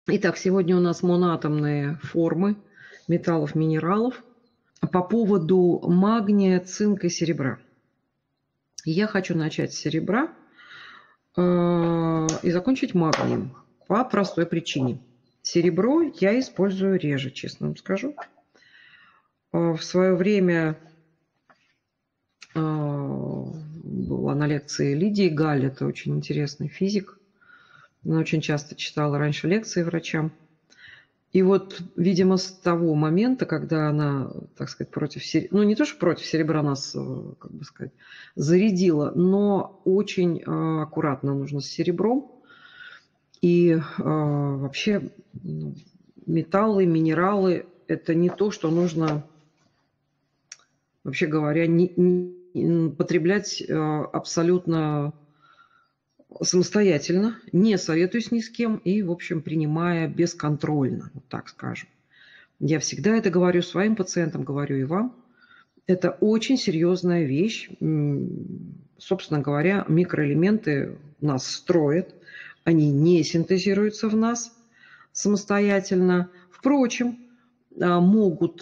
Итак, сегодня у нас моноатомные формы металлов, минералов по поводу магния, цинка и серебра. Я хочу начать с серебра и закончить магнием по простой причине. Серебро я использую реже, честно вам скажу. В свое время была на лекции Лидии Галь, это очень интересный физик. Она очень часто читала раньше лекции врачам. И вот, видимо, с того момента, когда она, так сказать, против серебра, ну не то, что против серебра нас, как бы сказать, зарядила, но очень аккуратно нужно с серебром. И вообще металлы, минералы – это не то, что нужно, вообще говоря, потреблять абсолютно самостоятельно, не советуюсь ни с кем и, в общем, принимая бесконтрольно, вот так скажем. Я всегда это говорю своим пациентам, говорю и вам. Это очень серьезная вещь. Собственно говоря, микроэлементы нас строят, они не синтезируются в нас самостоятельно. Впрочем, могут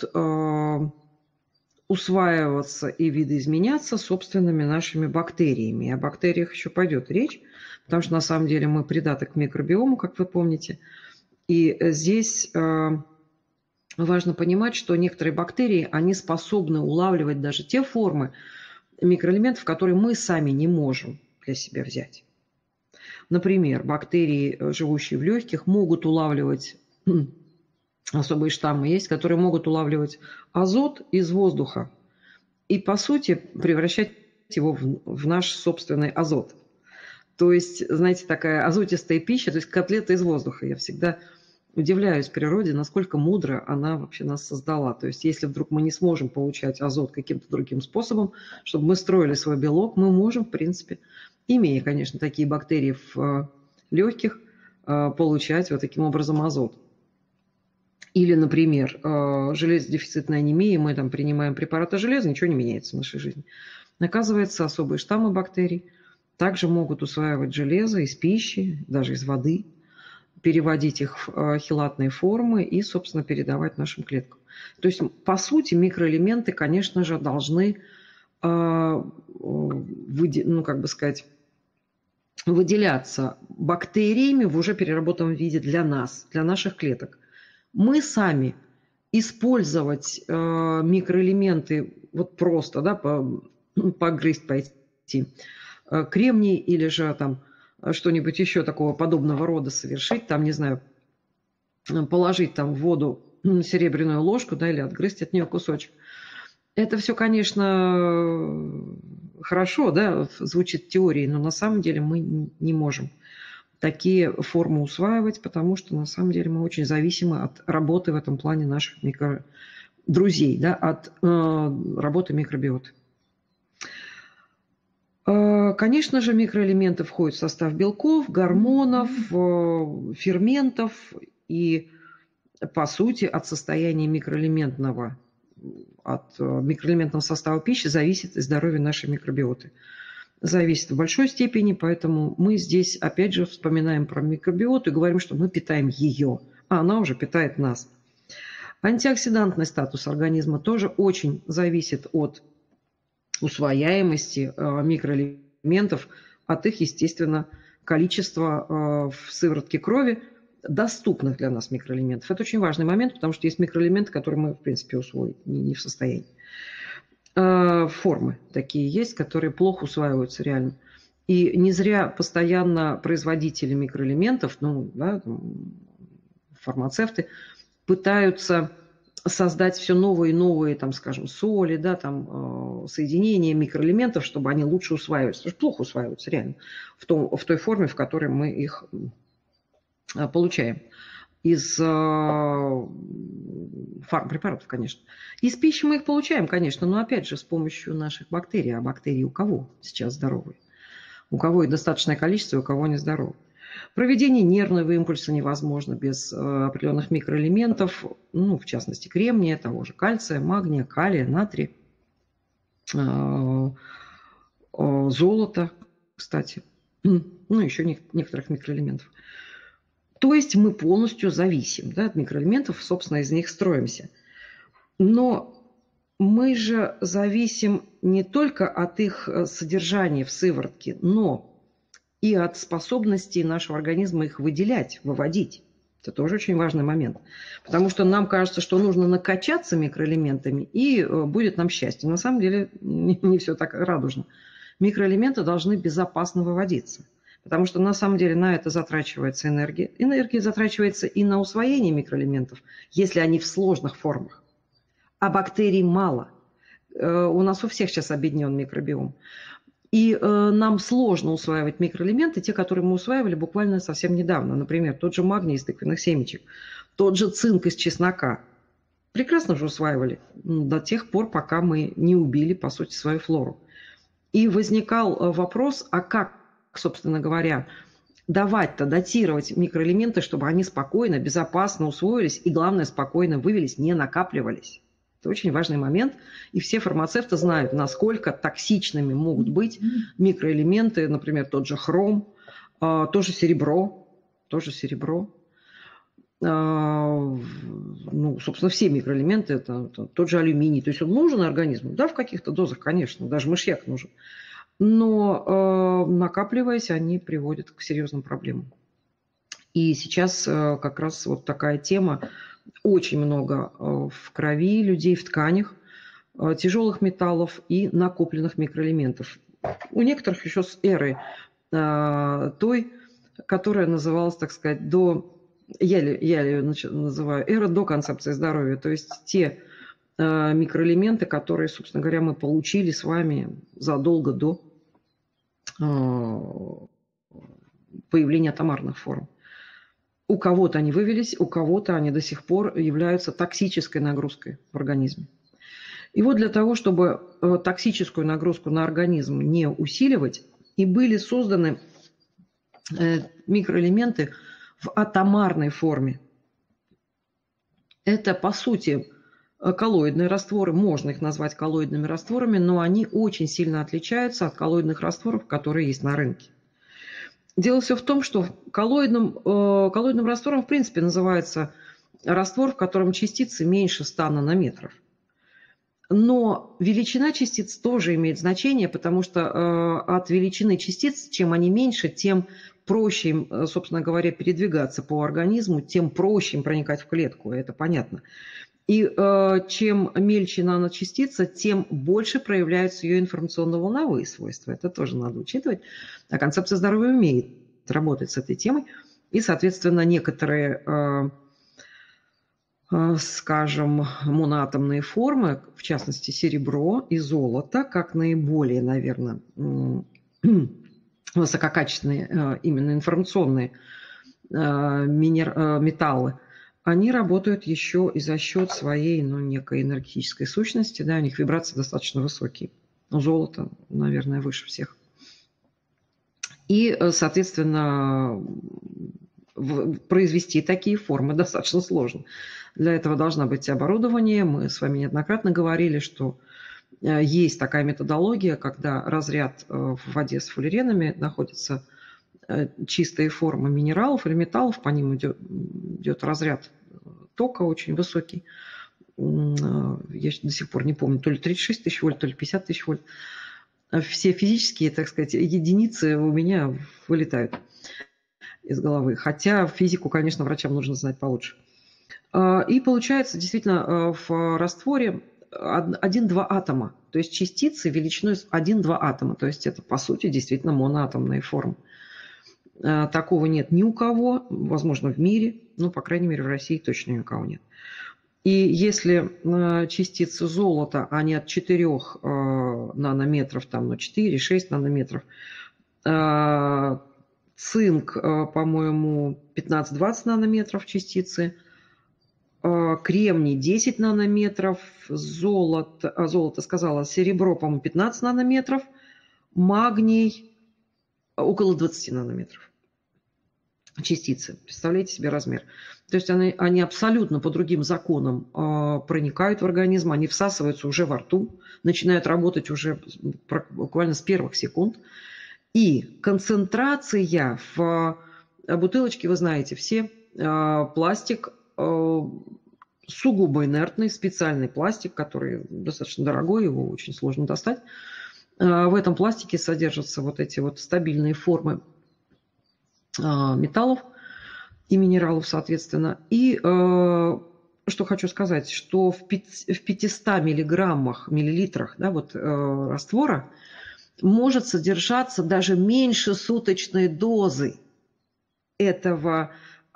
усваиваться и видоизменяться собственными нашими бактериями. И о бактериях еще пойдет речь, потому что на самом деле мы придаток к микробиому, как вы помните. И здесь важно понимать, что некоторые бактерии, они способны улавливать даже те формы микроэлементов, которые мы сами не можем для себя взять. Например, бактерии, живущие в легких, могут улавливать, особые штаммы есть, которые могут улавливать азот из воздуха и, по сути, превращать его в наш собственный азот. То есть, знаете, такая азотистая пища, то есть котлета из воздуха. Я всегда удивляюсь природе, насколько мудро она вообще нас создала. То есть если вдруг мы не сможем получать азот каким-то другим способом, чтобы мы строили свой белок, мы можем, в принципе, имея, конечно, такие бактерии в легких, получать вот таким образом азот. Или, например, железодефицитная анемия, мы там принимаем препараты железа, ничего не меняется в нашей жизни. Оказывается, особые штаммы бактерий также могут усваивать железо из пищи, даже из воды, переводить их в хелатные формы и, собственно, передавать нашим клеткам. То есть, по сути, микроэлементы, конечно же, должны выделяться бактериями в уже переработанном виде для нас, для наших клеток. Мы сами использовать микроэлементы вот просто, да, погрызть, пойти, кремний или же там что-нибудь еще такого подобного рода совершить, там, не знаю, положить там в воду серебряную ложку, да, или отгрызть от нее кусочек. Это все, конечно, хорошо, да, звучит в теории, но на самом деле мы не можем такие формы усваивать, потому что на самом деле мы очень зависимы от работы в этом плане наших друзей, да, от работы микробиоты. Конечно же, микроэлементы входят в состав белков, гормонов, ферментов и, по сути, от состояния микроэлементного состава пищи зависит и здоровье нашей микробиоты. Зависит в большой степени, поэтому мы здесь, опять же, вспоминаем про микробиоту и говорим, что мы питаем ее, а она уже питает нас. Антиоксидантный статус организма тоже очень зависит от усвояемости микроэлементов, от их, естественно, количества в сыворотке крови доступных для нас микроэлементов. Это очень важный момент, потому что есть микроэлементы, которые мы, в принципе, усвоить не в состоянии. Формы такие есть, которые плохо усваиваются реально. И не зря постоянно производители микроэлементов, фармацевты, пытаются создать все новые и новые, там, скажем, соли, да, там, соединения микроэлементов, чтобы они лучше усваивались. Потому что плохо усваиваются реально в той форме, в которой мы их получаем. Из фармпрепаратов, конечно. Из пищи мы их получаем, конечно, но опять же с помощью наших бактерий. А бактерии у кого сейчас здоровые? У кого и достаточное количество, у кого не здоровы. Проведение нервного импульса невозможно без определенных микроэлементов, в частности, кремния, того же кальция, магния, калия, натрия, золота, кстати, еще некоторых микроэлементов. То есть мы полностью зависим, да, от микроэлементов, собственно, из них строимся. Но мы же зависим не только от их содержания в сыворотке, но и от способности нашего организма их выделять, выводить. Это тоже очень важный момент. Потому что нам кажется, что нужно накачаться микроэлементами, и будет нам счастье. На самом деле не все так радужно. Микроэлементы должны безопасно выводиться. Потому что на самом деле на это затрачивается энергия. Энергия затрачивается и на усвоение микроэлементов, если они в сложных формах. А бактерий мало. У нас у всех сейчас объединен микробиом. И нам сложно усваивать микроэлементы, те, которые мы усваивали буквально совсем недавно. Например, тот же магний из тыквенных семечек, тот же цинк из чеснока. Прекрасно же усваивали до тех пор, пока мы не убили, по сути, свою флору. И возникал вопрос, а как, собственно говоря, давать-то, датировать микроэлементы, чтобы они спокойно, безопасно усвоились и, главное, спокойно вывелись, не накапливались. Это очень важный момент, и все фармацевты знают, насколько токсичными могут быть микроэлементы, например, тот же хром, тоже серебро, ну, собственно, все микроэлементы, это тот же алюминий, то есть он нужен организму, да, в каких-то дозах, конечно, даже мышьяк нужен, но накапливаясь, они приводят к серьезным проблемам. И сейчас как раз вот такая тема. Очень много в крови людей, в тканях, тяжелых металлов и накопленных микроэлементов. У некоторых еще с эры той, которая называлась, так сказать, я ее называю эра до концепции здоровья, то есть те микроэлементы, которые, собственно говоря, мы получили с вами задолго до появления атомарных форм. У кого-то они вывелись, у кого-то они до сих пор являются токсической нагрузкой в организме. И вот для того, чтобы токсическую нагрузку на организм не усиливать, и были созданы микроэлементы в атомарной форме. Это, по сути, коллоидные растворы, можно их назвать коллоидными растворами, но они очень сильно отличаются от коллоидных растворов, которые есть на рынке. Дело все в том, что коллоидным раствором, в принципе, называется раствор, в котором частицы меньше 100 нанометров. Но величина частиц тоже имеет значение, потому что от величины частиц, чем они меньше, тем проще им, собственно говоря, передвигаться по организму, тем проще им проникать в клетку, это понятно. И чем мельче наночастица, тем больше проявляются ее информационно-волновые свойства. Это тоже надо учитывать. А концепция здоровья умеет работать с этой темой. И, соответственно, некоторые, скажем, моноатомные формы, в частности, серебро и золото, как наиболее, наверное, высококачественные, именно информационные металлы, они работают еще и за счет своей, некой энергетической сущности, да, у них вибрации достаточно высокие. Золото, наверное, выше всех. И, соответственно, произвести такие формы достаточно сложно. Для этого должно быть оборудование. Мы с вами неоднократно говорили, что есть такая методология, когда разряд в воде с фуллеренами находится чистые формы минералов или металлов, по ним идет разряд тока очень высокий. Я до сих пор не помню, то ли 36 тысяч вольт, то ли 50 тысяч вольт. Все физические, так сказать, единицы у меня вылетают из головы. Хотя физику, конечно, врачам нужно знать получше. И получается действительно в растворе 1-2 атома. То есть частицы величиной 1-2 атома. То есть это, по сути, действительно моноатомные формы. Такого нет ни у кого, возможно, в мире, по крайней мере, в России точно ни у кого нет. И если частицы золота, они от 4 нанометров, 4-6 нанометров, цинк, по-моему, 15-20 нанометров частицы, кремний 10 нанометров, золото сказала, серебро, по-моему, 15 нанометров, магний около 20 нанометров частицы. Представляете себе размер? То есть они абсолютно по другим законам проникают в организм, они всасываются уже во рту, начинают работать уже буквально с первых секунд. И концентрация в бутылочки, вы знаете, все, пластик сугубо инертный, специальный пластик, который достаточно дорогой, его очень сложно достать. В этом пластике содержатся вот эти вот стабильные формы металлов и минералов, соответственно. И что хочу сказать, что в 500 миллилитрах, да, вот, раствора может содержаться даже меньше суточной дозы этого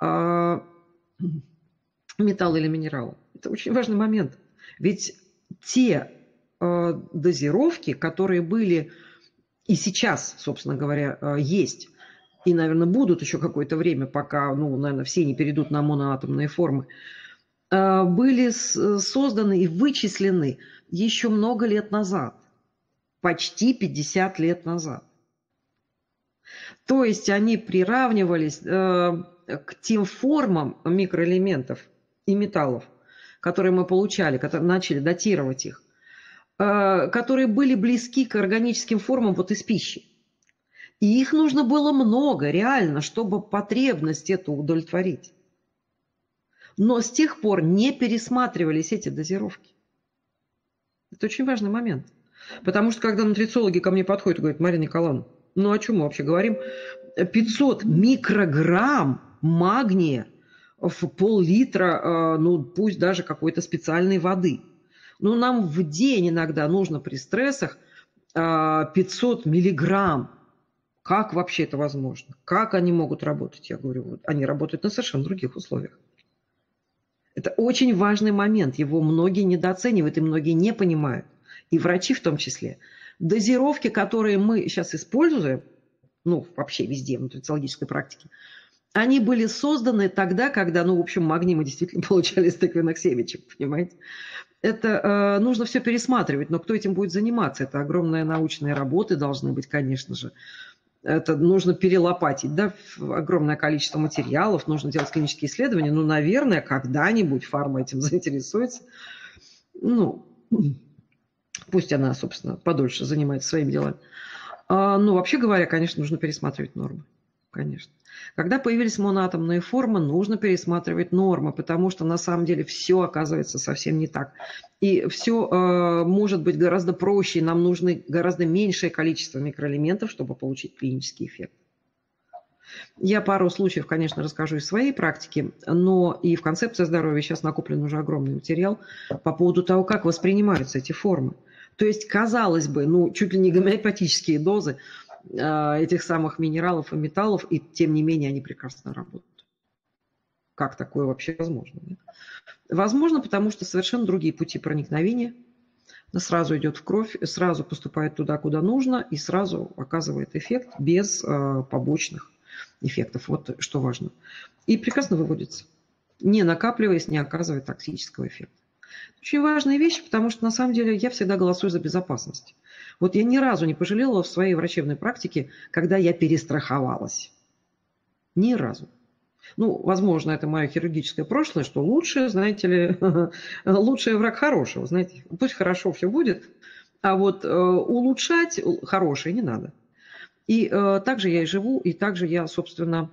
металла или минерала. Это очень важный момент. Ведь те дозировки, которые были и сейчас, собственно говоря, есть, и, наверное, будут еще какое-то время, пока, ну, наверное, все не перейдут на моноатомные формы, были созданы и вычислены еще много лет назад, почти 50 лет назад. То есть они приравнивались к тем формам микроэлементов и металлов, которые мы получали, которые начали датировать их, которые были близки к органическим формам вот из пищи. И их нужно было много, реально, чтобы потребность эту удовлетворить. Но с тех пор не пересматривались эти дозировки. Это очень важный момент. Потому что когда нутрициологи ко мне подходят и говорят: Марина Николаевна, ну о чем мы вообще говорим? 500 микрограмм магния в пол-литра, ну пусть даже какой-то специальной воды. Ну нам в день иногда нужно при стрессах 500 миллиграмм. Как вообще это возможно? Как они могут работать? Я говорю, вот, они работают на совершенно других условиях. Это очень важный момент. Его многие недооценивают и многие не понимают. И врачи в том числе. Дозировки, которые мы сейчас используем, ну, вообще везде в нутрициологической практике, они были созданы тогда, когда, ну, в общем, магний мы действительно получали из тыквенных семечек, понимаете? Это нужно все пересматривать, но кто этим будет заниматься? Это огромные научные работы должны быть, конечно же. Это нужно перелопатить, да, огромное количество материалов, нужно делать клинические исследования. Ну, наверное, когда-нибудь фарма этим заинтересуется. Ну, пусть она, собственно, подольше занимается своими делами. Но вообще говоря, конечно, нужно пересматривать нормы. Конечно. Когда появились моноатомные формы, нужно пересматривать нормы, потому что на самом деле все оказывается совсем не так. И все может быть гораздо проще, нам нужно гораздо меньшее количество микроэлементов, чтобы получить клинический эффект. Я пару случаев, конечно, расскажу из своей практики, но и в концепции здоровья сейчас накоплен уже огромный материал по поводу того, как воспринимаются эти формы. То есть, казалось бы, ну, чуть ли не гомеопатические дозы этих самых минералов и металлов, и тем не менее они прекрасно работают. Как такое вообще возможно? Нет? Возможно, потому что совершенно другие пути проникновения. Сразу идет в кровь, сразу поступает туда, куда нужно, и сразу оказывает эффект без побочных эффектов. Вот что важно. И прекрасно выводится, не накапливаясь, не оказывая токсического эффекта. Очень важная вещь, потому что на самом деле я всегда голосую за безопасность. Вот я ни разу не пожалела в своей врачебной практике, когда я перестраховалась. Ни разу. Ну, возможно, это мое хирургическое прошлое, что лучше, знаете ли, лучший враг хорошего. Знаете, пусть хорошо все будет, а вот улучшать хорошее не надо. И так же я и живу, и так же я, собственно,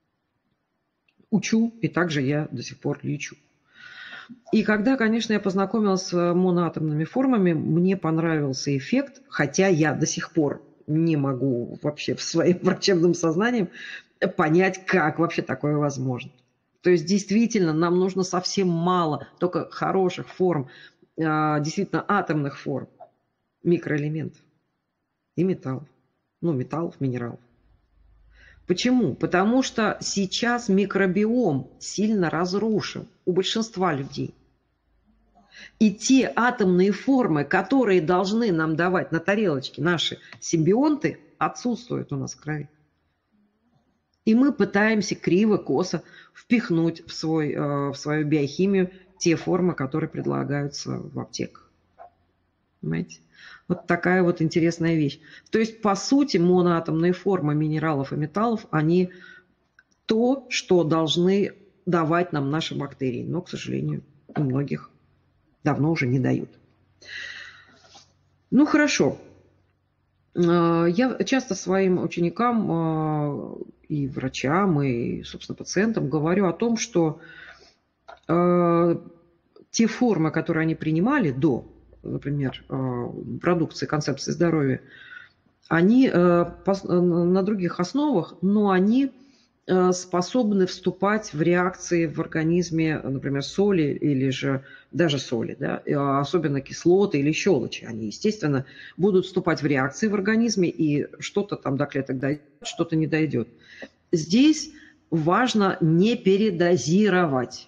учу, и так же я до сих пор лечу. И когда, конечно, я познакомилась с моноатомными формами, мне понравился эффект, хотя я до сих пор не могу вообще в своем врачебном сознании понять, как вообще такое возможно. То есть, действительно, нам нужно совсем мало, только хороших форм, действительно атомных форм, микроэлементов и металлов. Ну, металлов, минералов. Почему? Потому что сейчас микробиом сильно разрушен у большинства людей. И те атомные формы, которые должны нам давать на тарелочке наши симбионты, отсутствуют у нас в крови. И мы пытаемся криво-косо впихнуть в свою биохимию те формы, которые предлагаются в аптеках. Понимаете? Вот такая вот интересная вещь. То есть, по сути, моноатомные формы минералов и металлов, они то, что должны давать нам наши бактерии. Но, к сожалению, у многих давно уже не дают. Ну, хорошо. Я часто своим ученикам и врачам, и, собственно, пациентам говорю о том, что те формы, которые они принимали до, например, продукции концепции здоровья, они на других основах, но они способны вступать в реакции в организме, например, соли или же даже соли, да, особенно кислоты или щелочи. Они, естественно, будут вступать в реакции в организме, и что-то там до клеток дойдет, что-то не дойдет. Здесь важно не передозировать.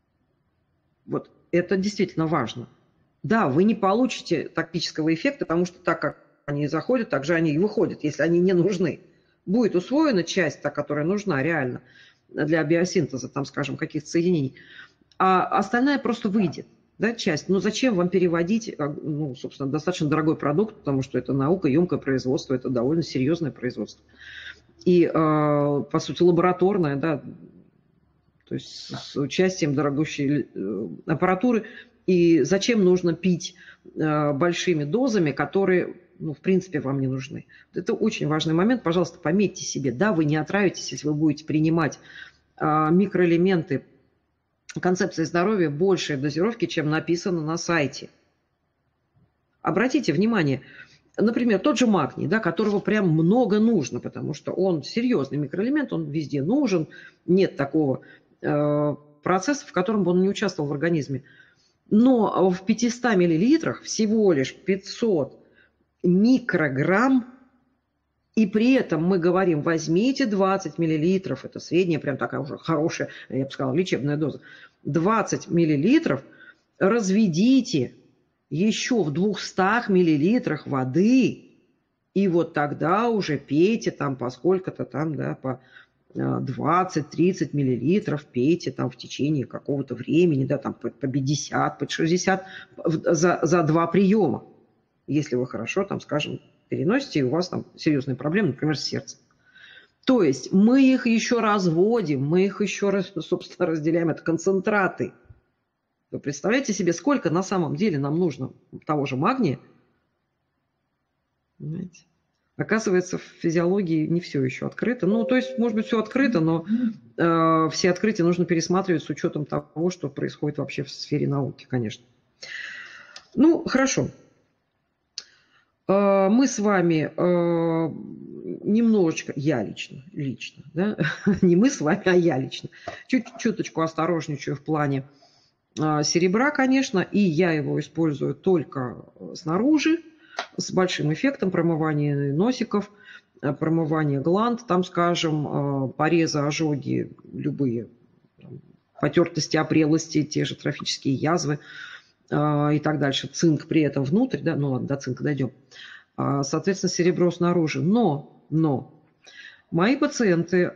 Вот это действительно важно. Да, вы не получите токсического эффекта, потому что так как они заходят, так же они и выходят, если они не нужны. Будет усвоена часть, та, которая нужна реально для биосинтеза, там, скажем, каких-то соединений, а остальная просто выйдет, да, часть. Ну, зачем вам переводить, ну, собственно, достаточно дорогой продукт, потому что это наукоемкое производство, это довольно серьезное производство. И, по сути, лабораторное, да, то есть с участием дорогущей аппаратуры. И зачем нужно пить большими дозами, которые, ну, в принципе, вам не нужны. Это очень важный момент. Пожалуйста, пометьте себе. Да, вы не отравитесь, если вы будете принимать микроэлементы концепции здоровья большей дозировки, чем написано на сайте. Обратите внимание, например, тот же магний, да, которого прям много нужно, потому что он серьезный микроэлемент, он везде нужен. Нет такого процесса, в котором бы он не участвовал в организме. Но в 500 миллилитрах всего лишь 500 микрограмм, и при этом мы говорим, возьмите 20 миллилитров, это средняя, прям такая уже хорошая, я бы сказала, лечебная доза, 20 миллилитров разведите еще в 200 миллилитрах воды, и вот тогда уже пейте там по сколько-то там, да, по 20-30 миллилитров пейте там в течение какого-то времени, да, там по 50, по 60 за 2 приема. Если вы хорошо, там, скажем, переносите, и у вас там серьезные проблемы, например, с сердцем. То есть мы их еще разводим, мы их еще, собственно, разделяем. Это концентраты. Вы представляете себе, сколько на самом деле нам нужно того же магния? Понимаете? Оказывается, в физиологии не все еще открыто. Ну, то есть, может быть, все открыто, но все открытия нужно пересматривать с учетом того, что происходит вообще в сфере науки, конечно. Ну, хорошо. Мы с вами немножечко, я лично, да? Не мы с вами, а я лично, чуточку осторожничаю в плане серебра, конечно, и я его использую только снаружи, с большим эффектом промывания носиков, промывания гланд, там, скажем, порезы, ожоги, любые потертости, опрелости, те же трофические язвы и так дальше. Цинк при этом внутрь, да, ну ладно, до цинка дойдем. Соответственно, серебро снаружи. Но мои пациенты,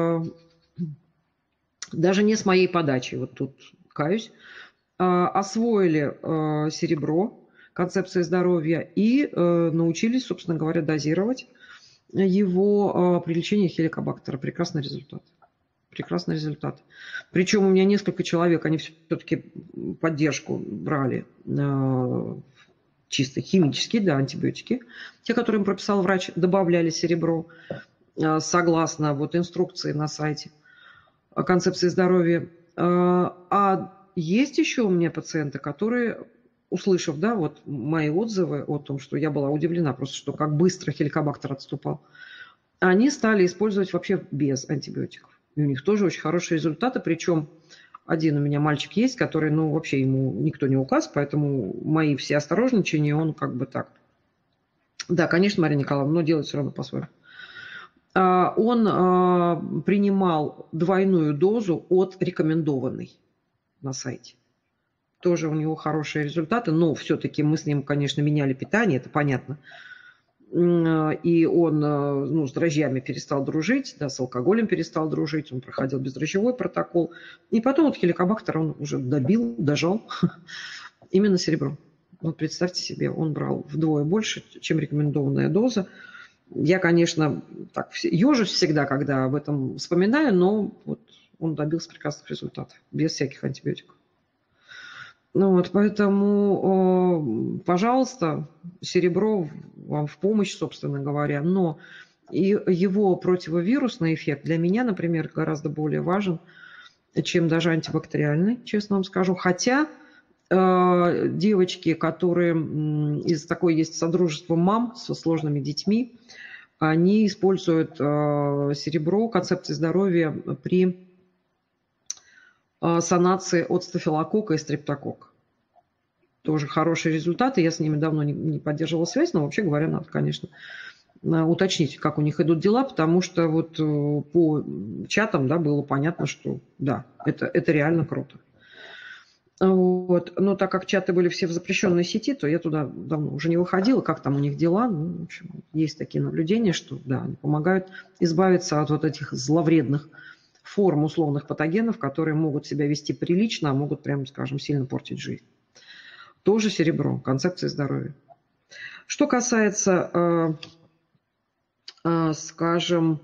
даже не с моей подачи, вот тут каюсь, освоили серебро, концепции здоровья, и научились, собственно говоря, дозировать его при лечении хеликобактера. Прекрасный результат. Прекрасный результат. Причем у меня несколько человек, они все-таки поддержку брали чисто химические, да, антибиотики. Те, которые им прописал врач, добавляли серебро согласно вот инструкции на сайте концепции здоровья. А есть еще у меня пациенты, которые, услышав, да, вот мои отзывы о том, что я была удивлена просто, что как быстро хеликобактер отступал, они стали использовать вообще без антибиотиков. И у них тоже очень хорошие результаты, причем один у меня мальчик есть, который, ну, вообще ему никто не указ, поэтому мои все осторожничания, он как бы так. Да, конечно, Мария Николаевна, но делает все равно по-своему. Он принимал двойную дозу от рекомендованной на сайте. Тоже у него хорошие результаты, но все-таки мы с ним, конечно, меняли питание, это понятно. И он, ну, с дрожжами перестал дружить, да, с алкоголем перестал дружить, он проходил бездрожжевой протокол. И потом вот хеликобактер он уже дожал именно серебром. Вот представьте себе, он брал вдвое больше, чем рекомендованная доза. Я, конечно, так ежусь всегда, когда об этом вспоминаю, но вот он добился прекрасных результатов, без всяких антибиотиков. Ну вот, поэтому, пожалуйста, серебро вам в помощь, собственно говоря, но и его противовирусный эффект для меня, например, гораздо более важен, чем даже антибактериальный, честно вам скажу. Хотя девочки, которые из такой есть содружество мам со сложными детьми, они используют серебро, концепции здоровья при санации от стафилококка и стрептококка. Тоже хорошие результаты. Я с ними давно не поддерживала связь, но вообще говоря, надо, конечно, уточнить, как у них идут дела, потому что вот по чатам, да, было понятно, что да, это реально круто. Вот. Но так как чаты были все в запрещенной сети, то я туда давно уже не выходила, как там у них дела. Ну, в общем, есть такие наблюдения, что да, они помогают избавиться от вот этих зловредных форм условных патогенов, которые могут себя вести прилично, а могут, прямо скажем, сильно портить жизнь. Тоже серебро, концепция здоровья. Что касается, скажем,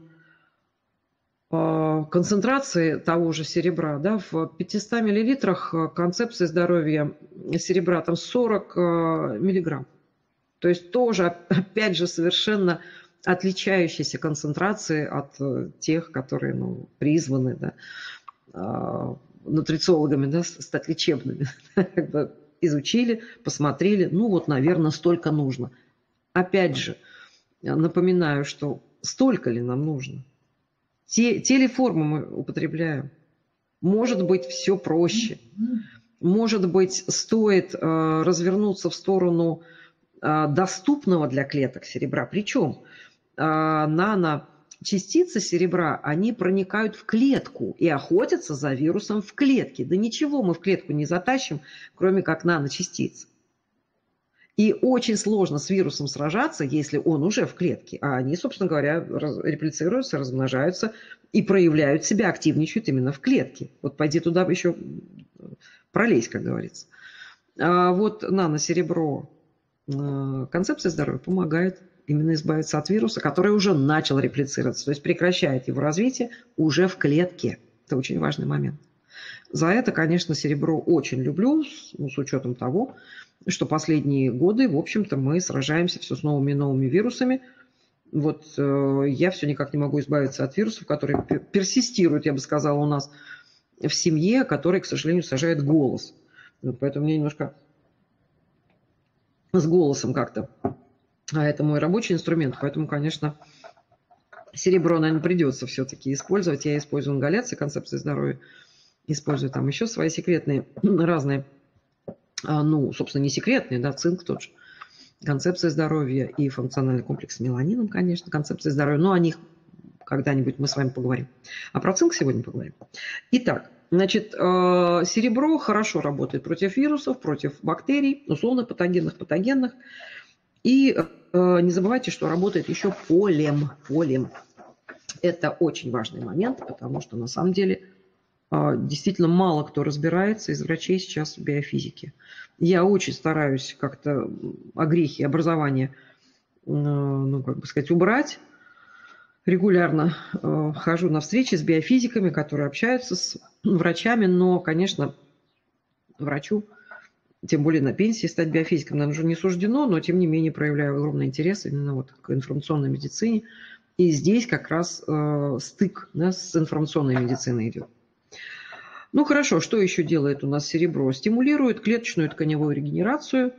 концентрации того же серебра, да, в 500 миллилитрах концепции здоровья серебра там 40 миллиграмм. То есть тоже, опять же, совершенно отличающиеся концентрации от тех, которые призваны, да, нутрициологами, да, стать лечебными. Как бы изучили, посмотрели, ну вот, наверное, столько нужно. Опять же, напоминаю, что столько ли нам нужно? Те ли формы мы употребляем? Может быть, все проще. Может быть, стоит развернуться в сторону доступного для клеток серебра. Причем наночастицы серебра, они проникают в клетку и охотятся за вирусом в клетке. Да ничего мы в клетку не затащим, кроме как наночастиц. И очень сложно с вирусом сражаться, если он уже в клетке. А они, собственно говоря, реплицируются, размножаются и проявляют себя, активничают именно в клетке. Вот пойди туда еще пролезь, как говорится. А вот наносеребро, концепция здоровья помогает именно избавиться от вируса, который уже начал реплицироваться. То есть прекращает его развитие уже в клетке. Это очень важный момент. За это, конечно, серебро очень люблю, с учетом того, что последние годы, в общем-то, мы сражаемся все с новыми и новыми вирусами. Вот я все никак не могу избавиться от вирусов, которые персистируют, я бы сказала, у нас в семье, которые, к сожалению, сажают голос. Вот поэтому мне немножко с голосом как-то. А это мой рабочий инструмент, поэтому, конечно, серебро, наверное, придется все-таки использовать. Я использую ингаляции, концепции здоровья, использую там еще свои секретные разные, ну, собственно, не секретные, да, цинк тот же, концепция здоровья и функциональный комплекс с меланином, конечно, концепция здоровья, но о них когда-нибудь мы с вами поговорим. А про цинк сегодня поговорим. Итак, значит, серебро хорошо работает против вирусов, против бактерий, условно патогенных. И не забывайте, что работает еще полем. Это очень важный момент, потому что на самом деле действительно мало кто разбирается из врачей сейчас в биофизике. Я очень стараюсь как-то огрехи образования, ну, как бы сказать, убрать. Регулярно хожу на встречи с биофизиками, которые общаются с врачами, но, конечно, врачу, тем более на пенсии, стать биофизиком нам уже не суждено, но, тем не менее, проявляю огромный интерес именно вот к информационной медицине. И здесь как раз стык, да, с информационной медициной идет. Ну хорошо, что еще делает у нас серебро? Стимулирует клеточную тканевую регенерацию,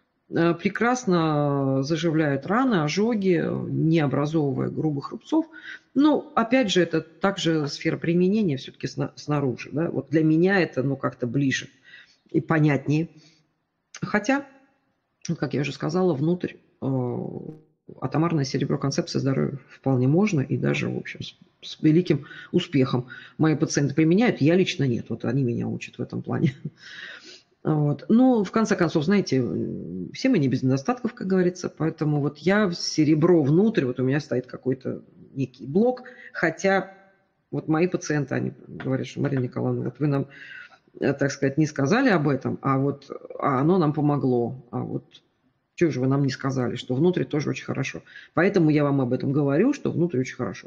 прекрасно заживляет раны, ожоги, не образовывая грубых рубцов. Но опять же, это также сфера применения все-таки снаружи. Да? Вот для меня это как-то ближе и понятнее. Хотя, как я уже сказала, внутрь атомарное серебро концепции здоровья вполне можно и даже, в общем, с великим успехом мои пациенты применяют. Я лично нет. Вот они меня учат в этом плане. Вот. Но, в конце концов, знаете, все мы не без недостатков, как говорится. Поэтому вот я серебро внутрь, вот у меня стоит какой-то некий блок. Хотя вот мои пациенты, они говорят, что Марина Николаевна, вот вы нам, так сказать, не сказали об этом, а оно нам помогло. А вот что же вы нам не сказали, что внутрь тоже очень хорошо. Поэтому я вам об этом говорю, что внутрь очень хорошо.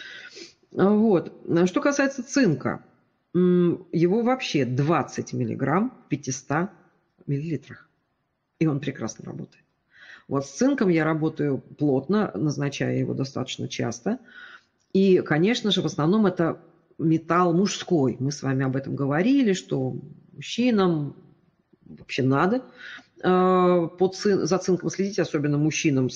Вот. Что касается цинка, его вообще 20 миллиграмм в 500 миллилитрах. И он прекрасно работает. Вот с цинком я работаю плотно, назначая его достаточно часто. И, конечно же, в основном это металл мужской. Мы с вами об этом говорили, что мужчинам вообще надо за цинком следить, особенно мужчинам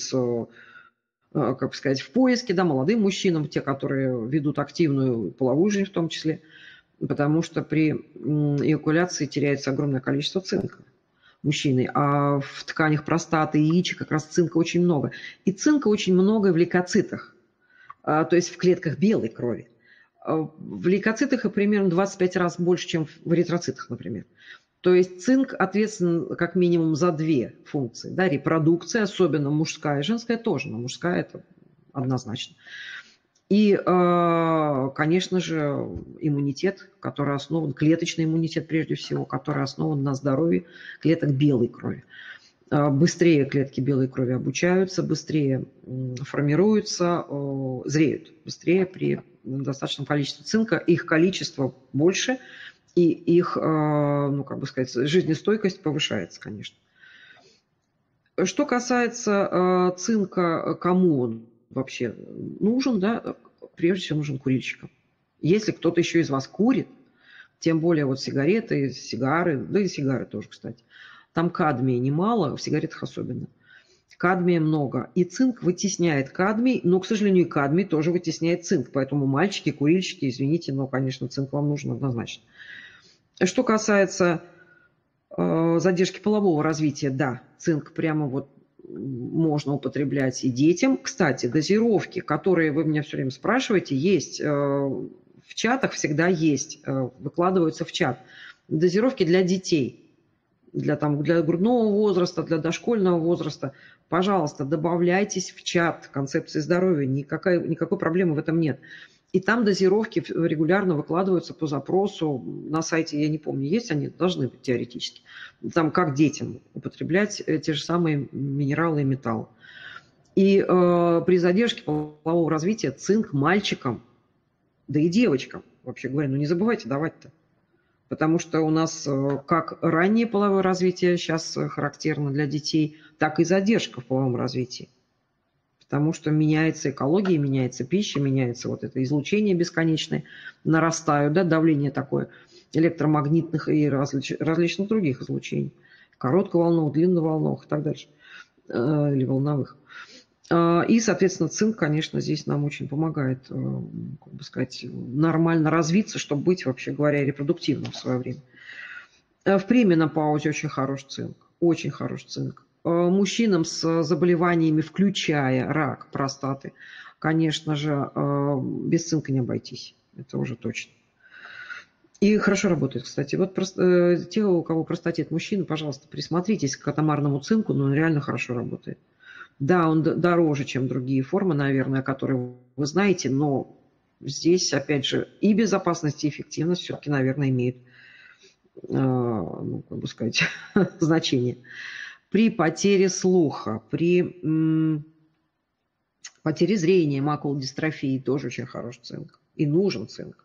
как сказать, в поиске, да, молодым мужчинам, те, которые ведут активную половую жизнь в том числе, потому что при эякуляции теряется огромное количество цинка мужчины, а в тканях простаты и яичек как раз цинка очень много. И цинка очень много в лейкоцитах, то есть в клетках белой крови. В лейкоцитах примерно 25 раз больше, чем в эритроцитах, например. То есть цинк ответственен как минимум за две функции. Да, репродукция, особенно мужская и женская тоже, но мужская это однозначно. И, конечно же, иммунитет, который основан, клеточный иммунитет прежде всего, который основан на здоровье клеток белой крови. Быстрее клетки белой крови обучаются, быстрее формируются, зреют быстрее при достаточном количестве цинка. Их количество больше, и их, ну, как бы сказать, жизнестойкость повышается, конечно. Что касается цинка, кому он вообще нужен, да, прежде всего нужен курильщикам. Если кто-то еще из вас курит, тем более вот сигареты, сигары, да и сигары тоже, кстати, там кадмия немало, в сигаретах особенно. Кадмия много. И цинк вытесняет кадмий, но, к сожалению, и кадмий тоже вытесняет цинк. Поэтому мальчики, курильщики, извините, но, конечно, цинк вам нужен однозначно. Что касается задержки полового развития, да, цинк прямо вот можно употреблять и детям. Кстати, дозировки, которые вы меня все время спрашиваете, есть в чатах, всегда есть, выкладываются в чат. Дозировки для детей, для грудного возраста, для дошкольного возраста. Пожалуйста, добавляйтесь в чат концепции здоровья, никакой проблемы в этом нет. И там дозировки регулярно выкладываются по запросу. На сайте, я не помню, есть они, должны быть теоретически. Там как детям употреблять те же самые минералы и металлы. И при задержке полового развития цинк мальчикам, да и девочкам, вообще говоря, ну не забывайте давать-то. Потому что у нас как раннее половое развитие сейчас характерно для детей, так и задержка в половом развитии. Потому что меняется экология, меняется пища, меняется вот это излучение бесконечное, нарастают, да, давление такое электромагнитных и различных других излучений, коротковолновых, длинноволновых и так дальше, или волновых. И, соответственно, цинк, конечно, здесь нам очень помогает, как бы сказать, нормально развиться, чтобы быть, вообще говоря, репродуктивным в свое время. В пременопаузе очень хорош цинк, очень хорош цинк. Мужчинам с заболеваниями, включая рак простаты, конечно же, без цинка не обойтись. Это уже точно. И хорошо работает, кстати. Вот те, у кого простатит мужчина, пожалуйста, присмотритесь к атомарному цинку, но он реально хорошо работает. Да, он дороже, чем другие формы, наверное, которые вы знаете, но здесь, опять же, и безопасность, и эффективность все-таки, наверное, имеют, ну, как бы сказать, значение. При потере слуха, при потере зрения, макулодистрофии тоже очень хороший цинк. И нужен цинк.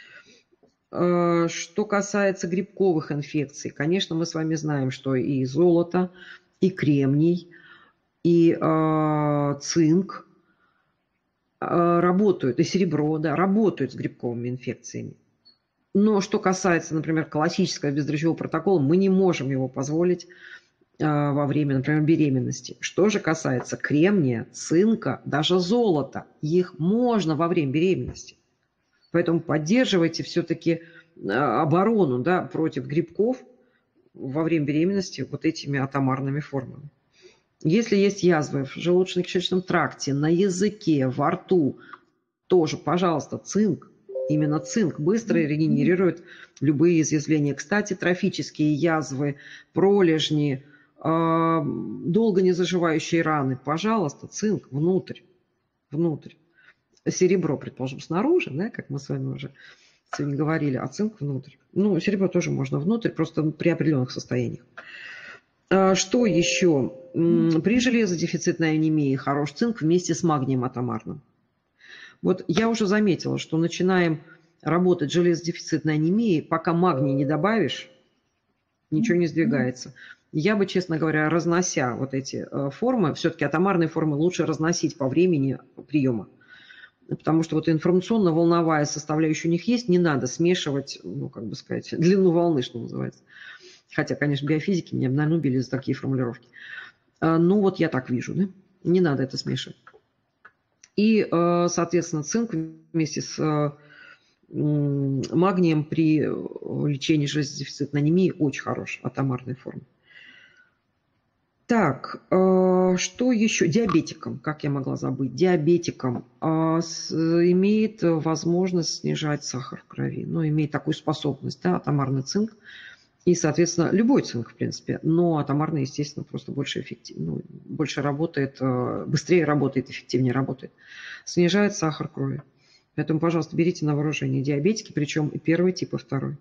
Что касается грибковых инфекций, конечно, мы с вами знаем, что и золото, и кремний, и цинк работают, и серебро, да, работают с грибковыми инфекциями. Но что касается, например, классического бездрожжевого протокола, мы не можем его позволить во время, например, беременности. Что же касается кремния, цинка, даже золота, их можно во время беременности. Поэтому поддерживайте все-таки оборону, да, против грибков во время беременности вот этими атомарными формами. Если есть язвы в желудочно-кишечном тракте, на языке, во рту, тоже, пожалуйста, цинк. Именно цинк быстро регенерирует любые изъязвления. Кстати, трофические язвы, пролежни, долго не заживающие раны, пожалуйста, цинк внутрь. Серебро, предположим, снаружи, да, как мы с вами уже сегодня говорили, а цинк внутрь. Ну, серебро тоже можно внутрь, просто при определенных состояниях. Что еще? При железодефицитной анемии хорош цинк вместе с магнием атомарным. Вот я уже заметила, что начинаем работать с железодефицитной анемией, пока магний не добавишь, ничего не сдвигается. Я бы, честно говоря, разнося вот эти формы, все-таки атомарные формы лучше разносить по времени приема. Потому что вот информационно-волновая составляющая у них есть, не надо смешивать, ну, как бы сказать, длину волны, что называется. Хотя, конечно, биофизики меня, наверное, убили за такие формулировки. Ну, вот я так вижу, да? Не надо это смешивать. И, соответственно, цинк вместе с магнием при лечении железодефицитной анемии очень хорош, атомарной формы. Так, что еще? Диабетикам, как я могла забыть? Диабетикам имеет возможность снижать сахар в крови. Ну, имеет такую способность, да, атомарный цинк. И, соответственно, любой цинк, в принципе. Но атомарный, естественно, просто больше эффективно, ну, больше работает, быстрее работает, эффективнее работает. Снижает сахар крови. Поэтому, пожалуйста, берите на вооружение диабетики, причем и первый тип, и второй.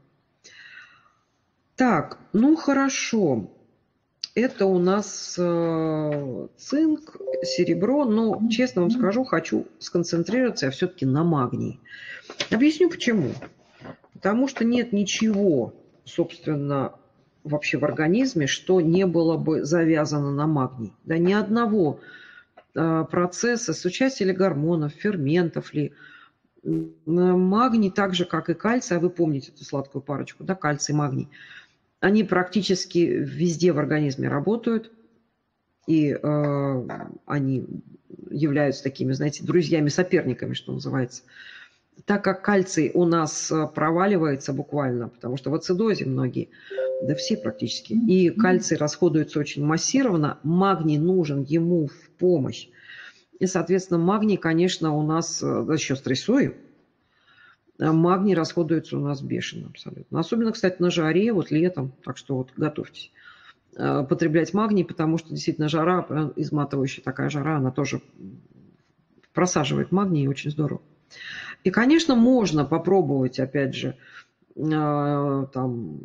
Так, ну хорошо. Это у нас цинк, серебро, но, честно вам скажу, хочу сконцентрироваться я все-таки на магнии. Объясню почему. Потому что нет ничего, собственно, вообще в организме, что не было бы завязано на магний. Да, ни одного процесса с участием ли гормонов, ферментов ли. Магний, так же, как и кальций, а вы помните эту сладкую парочку, да, кальций и магний, они практически везде в организме работают, и они являются такими, знаете, друзьями, соперниками, что называется. Так как кальций у нас проваливается буквально, потому что в ацидозе многие, да все практически, и кальций расходуется очень массированно, магний нужен ему в помощь. И, соответственно, магний, конечно, у нас еще стрессуем. Магний расходуется у нас бешено абсолютно. Особенно, кстати, на жаре, вот летом. Так что вот готовьтесь потреблять магний, потому что действительно жара, изматывающая такая жара, она тоже просаживает магний, и очень здорово. И, конечно, можно попробовать, опять же, там,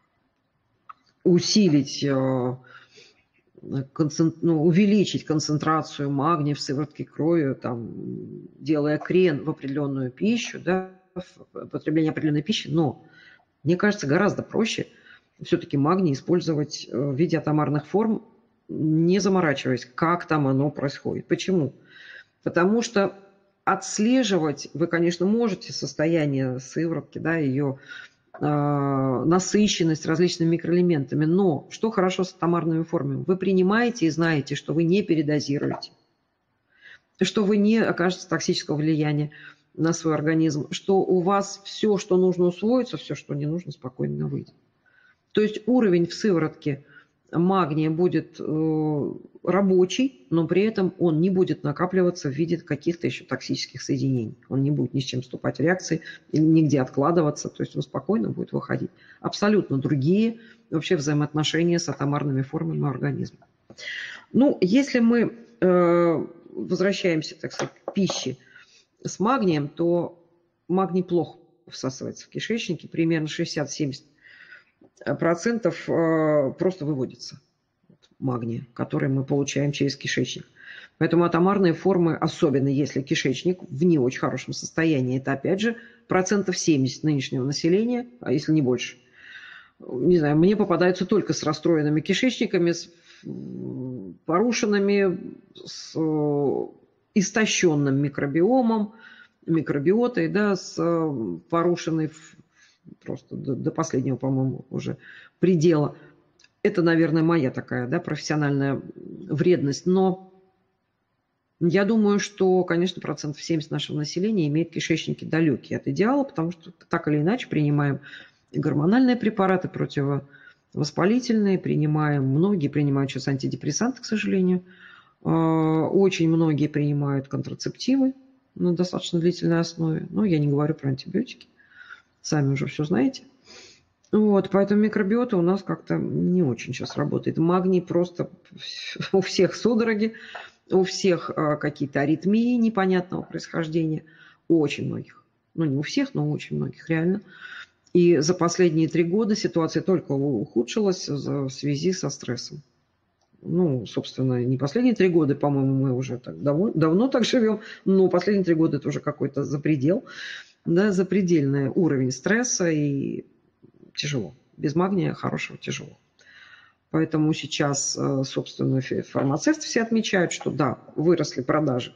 усилить, увеличить концентрацию магния в сыворотке крови, там, делая крен в определенную пищу, да, в потребление определенной пищи, но мне кажется, гораздо проще все-таки магний использовать в виде атомарных форм, не заморачиваясь, как там оно происходит. Почему? Потому что отслеживать вы, конечно, можете состояние сыворотки, да, ее насыщенность различными микроэлементами, но что хорошо с атомарными формами? Вы принимаете и знаете, что вы не передозируете, что вы не окажете токсического влияния на свой организм, что у вас все, что нужно, усвоится, все, что не нужно, спокойно выйдет. То есть уровень в сыворотке магния будет рабочий, но при этом он не будет накапливаться в виде каких-то еще токсических соединений. Он не будет ни с чем вступать в реакции, нигде откладываться, то есть он спокойно будет выходить. Абсолютно другие вообще взаимоотношения с атомарными формами организма. Ну, если мы возвращаемся, так сказать, к пище с магнием, то магний плохо всасывается в кишечнике, примерно 60-70% просто выводится магния, который мы получаем через кишечник. Поэтому атомарные формы, особенно если кишечник в не очень хорошем состоянии, это опять же 70% нынешнего населения, а если не больше. Не знаю, мне попадаются только с расстроенными кишечниками, с порушенными, с истощенным микробиомом, микробиотой, да, с порушенной просто до последнего, по-моему, уже предела. Это, наверное, моя такая, да, профессиональная вредность. Но я думаю, что, конечно, 70% нашего населения имеет кишечники далекие от идеала, потому что так или иначе принимаем и гормональные препараты противовоспалительные, многие принимают сейчас антидепрессанты, к сожалению. Очень многие принимают контрацептивы на достаточно длительной основе. Но я не говорю про антибиотики. Сами уже все знаете. Вот, поэтому микробиота у нас как-то не очень сейчас работает. Магний просто у всех судороги, у всех какие-то аритмии непонятного происхождения. У очень многих. Ну, не у всех, но у очень многих, реально. И за последние 3 года ситуация только ухудшилась в связи со стрессом. Ну, собственно, не последние 3 года, по-моему, мы уже так давно так живем, но последние 3 года это уже какой-то запредел, да, запредельный уровень стресса, и тяжело. Без магния хорошего тяжело. Поэтому сейчас, собственно, фармацевты все отмечают, что да, выросли продажи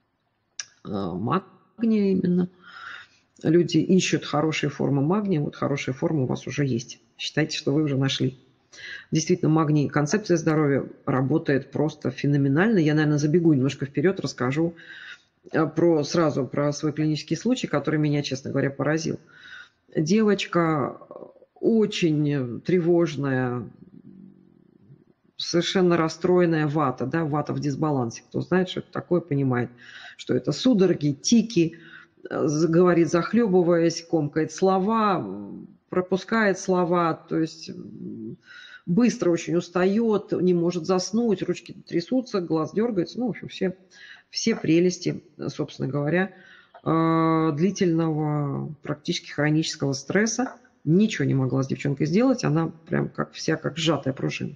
магния именно. Люди ищут хорошие формы магния. Вот хорошая форма у вас уже есть. Считайте, что вы уже нашли. Действительно, магний, концепция здоровья работает просто феноменально. Я, наверное, забегу немножко вперед, расскажу сразу про свой клинический случай, который меня, честно говоря, поразил. Девочка очень тревожная, совершенно расстроенная вата, да, вата в дисбалансе. Кто знает, что это такое, понимает, что это судороги, тики, говорит, захлебываясь, комкает слова, пропускает слова, то есть быстро очень устает, не может заснуть, ручки трясутся, глаз дергается. Ну, в общем, все прелести, собственно говоря, длительного, практически хронического стресса. Ничего не могла с девчонкой сделать, она прям как сжатая пружина.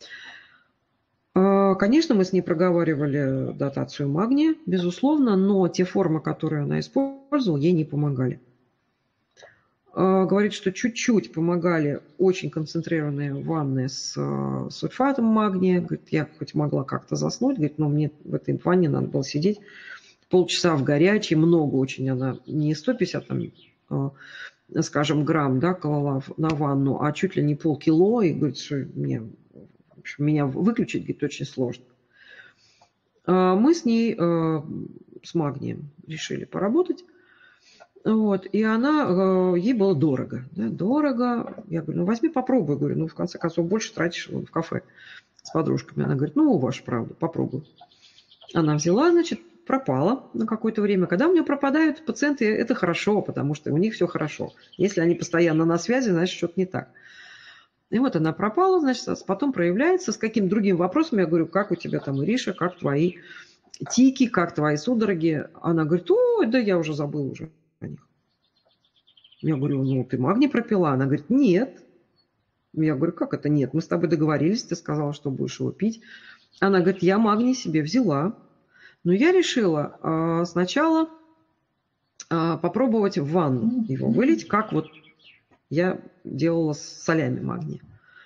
Конечно, мы с ней проговаривали дотацию магния, безусловно, но те формы, которые она использовала, ей не помогали. Говорит, что чуть-чуть помогали очень концентрированные ванны с сульфатом магния. Говорит, я хоть могла как-то заснуть, говорит, но мне в этой ванне надо было сидеть полчаса в горячей, много очень она, не 150 там, скажем, грамм, да, клала на ванну, а чуть ли не полкило, и говорит, что меня выключить, говорит, очень сложно. Мы с ней с магнием решили поработать. Вот, и ей было дорого. Да, дорого. Я говорю, ну возьми, попробуй. Говорю, ну в конце концов больше тратишь в кафе с подружками. Она говорит, ну ваша правда, попробуй. Она взяла, значит, пропала на какое-то время. Когда у нее пропадают пациенты, это хорошо, потому что у них все хорошо. Если они постоянно на связи, значит, что-то не так. И вот она пропала, значит, потом проявляется с каким-то другим вопросом. Я говорю, как у тебя там, Ириша, как твои тики, как твои судороги? Она говорит, ой, да я уже забыла уже о них. Я говорю, ну ты магний пропила? Она говорит, нет. Я говорю, как это нет? Мы с тобой договорились, ты сказала, что будешь его пить. Она говорит, я магний себе взяла. Но я решила сначала попробовать в ванну его вылить, как вот я делала с солями магния.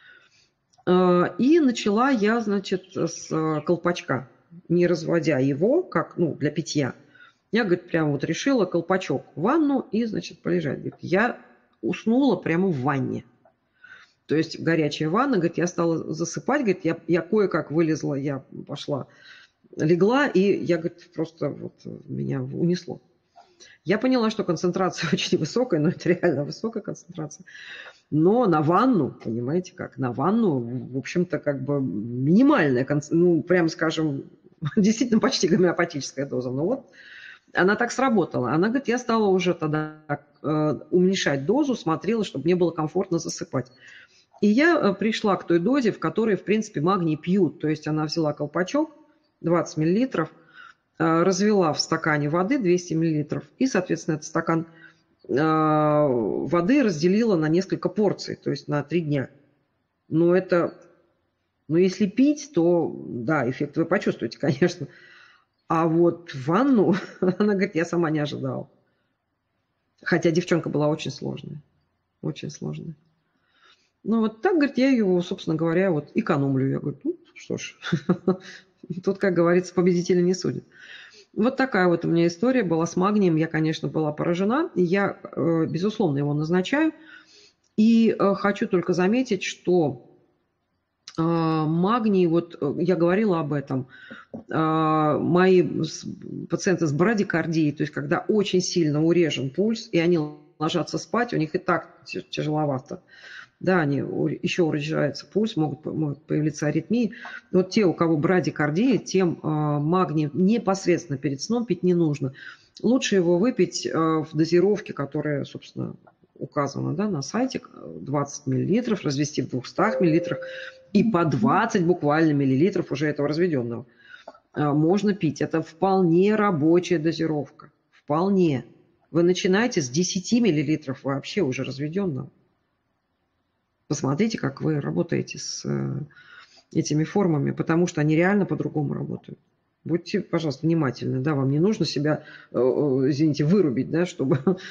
И начала я, значит, с колпачка, не разводя его, как, ну, для питья. Я, говорит, прямо вот решила колпачок в ванну и, значит, полежать. Говорит, я уснула прямо в ванне. То есть горячая ванна, говорит, я стала засыпать, говорит, я кое-как вылезла, я пошла, легла, и я, говорит, просто вот меня унесло. Я поняла, что концентрация очень высокая, но это реально высокая концентрация. Но на ванну, понимаете как, на ванну, в общем-то, как бы минимальная, ну, прям скажем, действительно почти гомеопатическая доза. Но вот она так сработала. Она говорит, я стала уже тогда уменьшать дозу, смотрела, чтобы мне было комфортно засыпать. И я пришла к той дозе, в которой, в принципе, магний пьют. То есть она взяла колпачок, 20 миллилитров, развела в стакане воды 200 миллилитров, и, соответственно, этот стакан воды разделила на несколько порций, то есть на 3 дня. Но если пить, то, да, эффект вы почувствуете, конечно. А вот ванну, она говорит, я сама не ожидала. Хотя девчонка была очень сложная. Очень сложная. Ну, вот так, говорит, я ее, собственно говоря, вот экономлю. Я говорю, ну, что ж, тут, как говорится, победителя не судят. Вот такая вот у меня история была с магнием. Я, конечно, была поражена. И я, безусловно, его назначаю. И хочу только заметить, что магний, вот я говорила об этом, мои пациенты с брадикардией, то есть когда очень сильно урежен пульс, и они ложатся спать, у них и так тяжеловато. Да, они еще урежается пульс, могут появиться аритмии. Вот те, у кого брадикардия, тем магний непосредственно перед сном пить не нужно. Лучше его выпить в дозировке, которая, собственно, указана, да, на сайте, 20 мл, развести в 200 мл, и по 20 буквально миллилитров уже этого разведенного можно пить. Это вполне рабочая дозировка. Вполне. Вы начинаете с 10 миллилитров вообще уже разведенного. Посмотрите, как вы работаете с этими формами, потому что они реально по-другому работают. Будьте, пожалуйста, внимательны. Да, вам не нужно себя, извините, вырубить, да, чтобы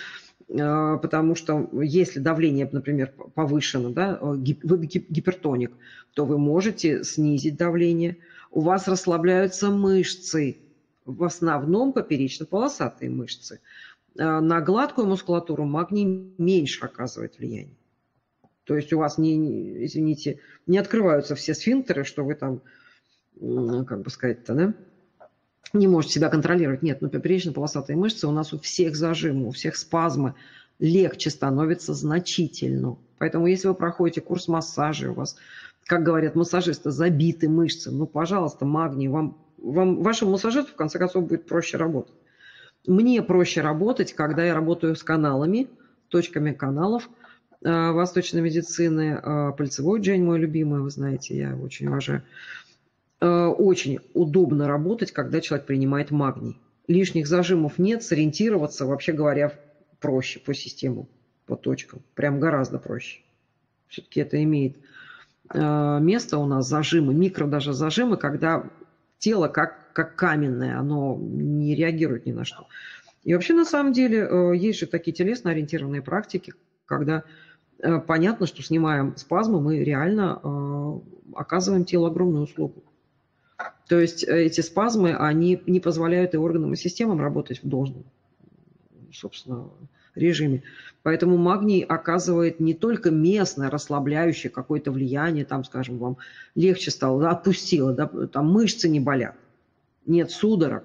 Потому что если давление, например, повышено, да, вы гипертоник, то вы можете снизить давление. У вас расслабляются мышцы, в основном поперечно-полосатые мышцы. На гладкую мускулатуру магний меньше оказывает влияние. То есть у вас, извините, не открываются все сфинктеры, что вы там, как бы сказать-то, да, не можете себя контролировать. Нет, но поперечно-полосатые мышцы у нас у всех зажимы, у всех спазмы, легче становится значительно. Поэтому если вы проходите курс массажа, у вас, как говорят массажисты, забиты мышцы, ну, пожалуйста, магний, вашему массажисту, в конце концов, будет проще работать. Мне проще работать, когда я работаю с каналами, точками каналов восточной медицины. Пальцевой Джейн мой любимый, вы знаете, я очень уважаю. Очень удобно работать, когда человек принимает магний. Лишних зажимов нет, сориентироваться, вообще говоря, проще по систему, по точкам. Прям гораздо проще. Все-таки это имеет место у нас, зажимы, микро даже зажимы, когда тело как каменное, оно не реагирует ни на что. И вообще, на самом деле, есть же такие телесно-ориентированные практики, когда понятно, что снимаем спазмы, мы реально оказываем телу огромную услугу. То есть эти спазмы, они не позволяют и органам, и системам работать в должном, собственно, режиме. Поэтому магний оказывает не только местное, расслабляющее какое-то влияние, там, скажем, вам легче стало, да, отпустило, да, там мышцы не болят, нет судорог,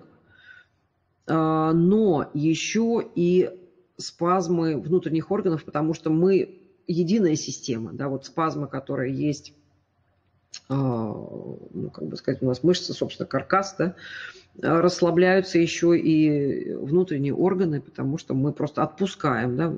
но еще и спазмы внутренних органов, потому что мы единая система, да, вот спазмы, которые есть, ну, как бы сказать, у нас мышцы, собственно, каркас, да, расслабляются еще и внутренние органы, потому что мы просто отпускаем, да,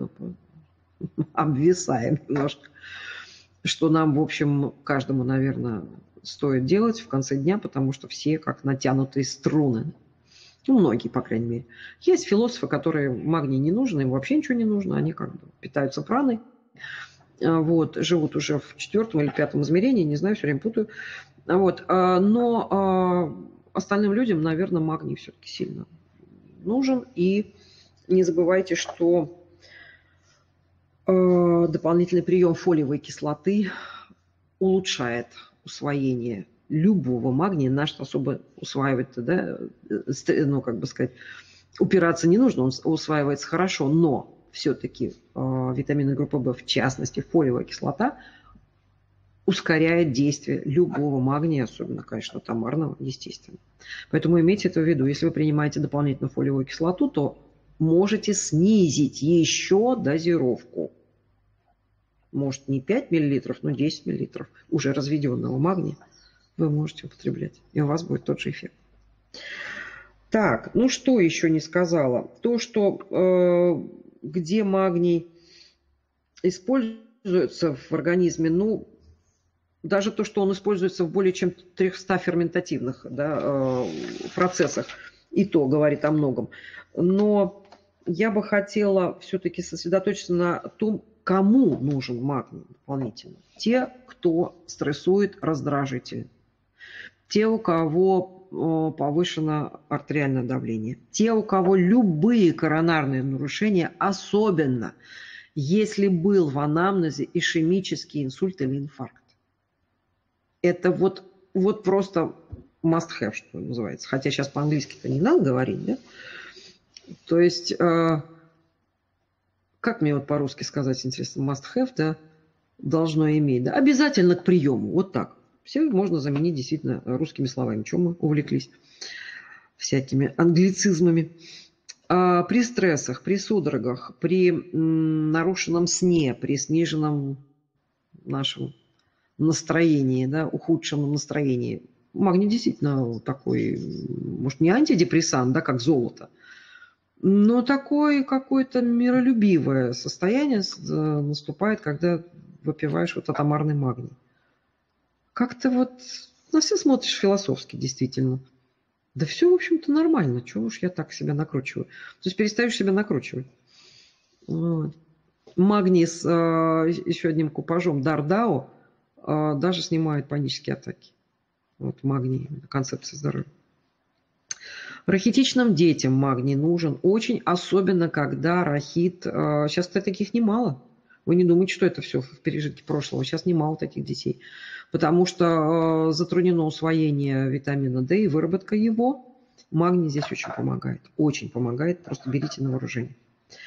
обвисаем немножко, что нам, в общем, каждому, наверное, стоит делать в конце дня, потому что все как натянутые струны. Ну, многие, по крайней мере. Есть философы, которые магний не нужен, им вообще ничего не нужно, они как бы питаются праной. Вот, живут уже в 4-м или 5-м измерении, не знаю, все время путаю. Вот, но остальным людям, наверное, магний все-таки сильно нужен. И не забывайте, что дополнительный прием фолиевой кислоты улучшает усвоение любого магния. Наш особо усваивать, да, ну, как бы сказать, упираться не нужно, он усваивается хорошо, но все-таки витамины группы В, в частности фолиевая кислота, ускоряет действие любого магния, особенно, конечно, тамарного, естественно. Поэтому имейте это в виду. Если вы принимаете дополнительно фолиевую кислоту, то можете снизить еще дозировку. Может, не 5 мл, но 10 мл уже разведенного магния вы можете употреблять. И у вас будет тот же эффект. Так, ну что еще не сказала? То, что где магний используется в организме, ну, даже то, что он используется в более чем 300 ферментативных, да, процессах, и то говорит о многом. Но я бы хотела все-таки сосредоточиться на том, кому нужен магний дополнительно. Те, кто стрессует, раздражитель. Те, у кого повышено артериальное давление. Те, у кого любые коронарные нарушения, особенно если был в анамнезе ишемический инсульт или инфаркт. Это вот просто must have, что называется. Хотя сейчас по-английски-то не надо говорить, да? То есть, как мне вот по-русски сказать, интересно, must have, да, должно иметь, да, обязательно к приему, вот так. Все можно заменить действительно русскими словами. Чем мы увлеклись всякими англицизмами. При стрессах, при судорогах, при нарушенном сне, при сниженном нашем настроении, да, ухудшенном настроении. Магний действительно такой, может, не антидепрессант, да, как золото, но такое какое-то миролюбивое состояние наступает, когда выпиваешь вот атомарный магний. Как-то вот на все смотришь философски, действительно. Да все, в общем-то, нормально. Чего уж я так себя накручиваю? То есть перестаешь себя накручивать. Вот. Магний с еще одним купажом Дардау даже снимает панические атаки. Вот магний, концепция здоровья. Рахитичным детям магний нужен очень, особенно когда рахит... Сейчас таких немало. Вы не думаете, что это все в пережитке прошлого. Сейчас немало таких детей. Потому что затруднено усвоение витамина D и выработка его. Магний здесь очень помогает. Очень помогает. Просто берите на вооружение.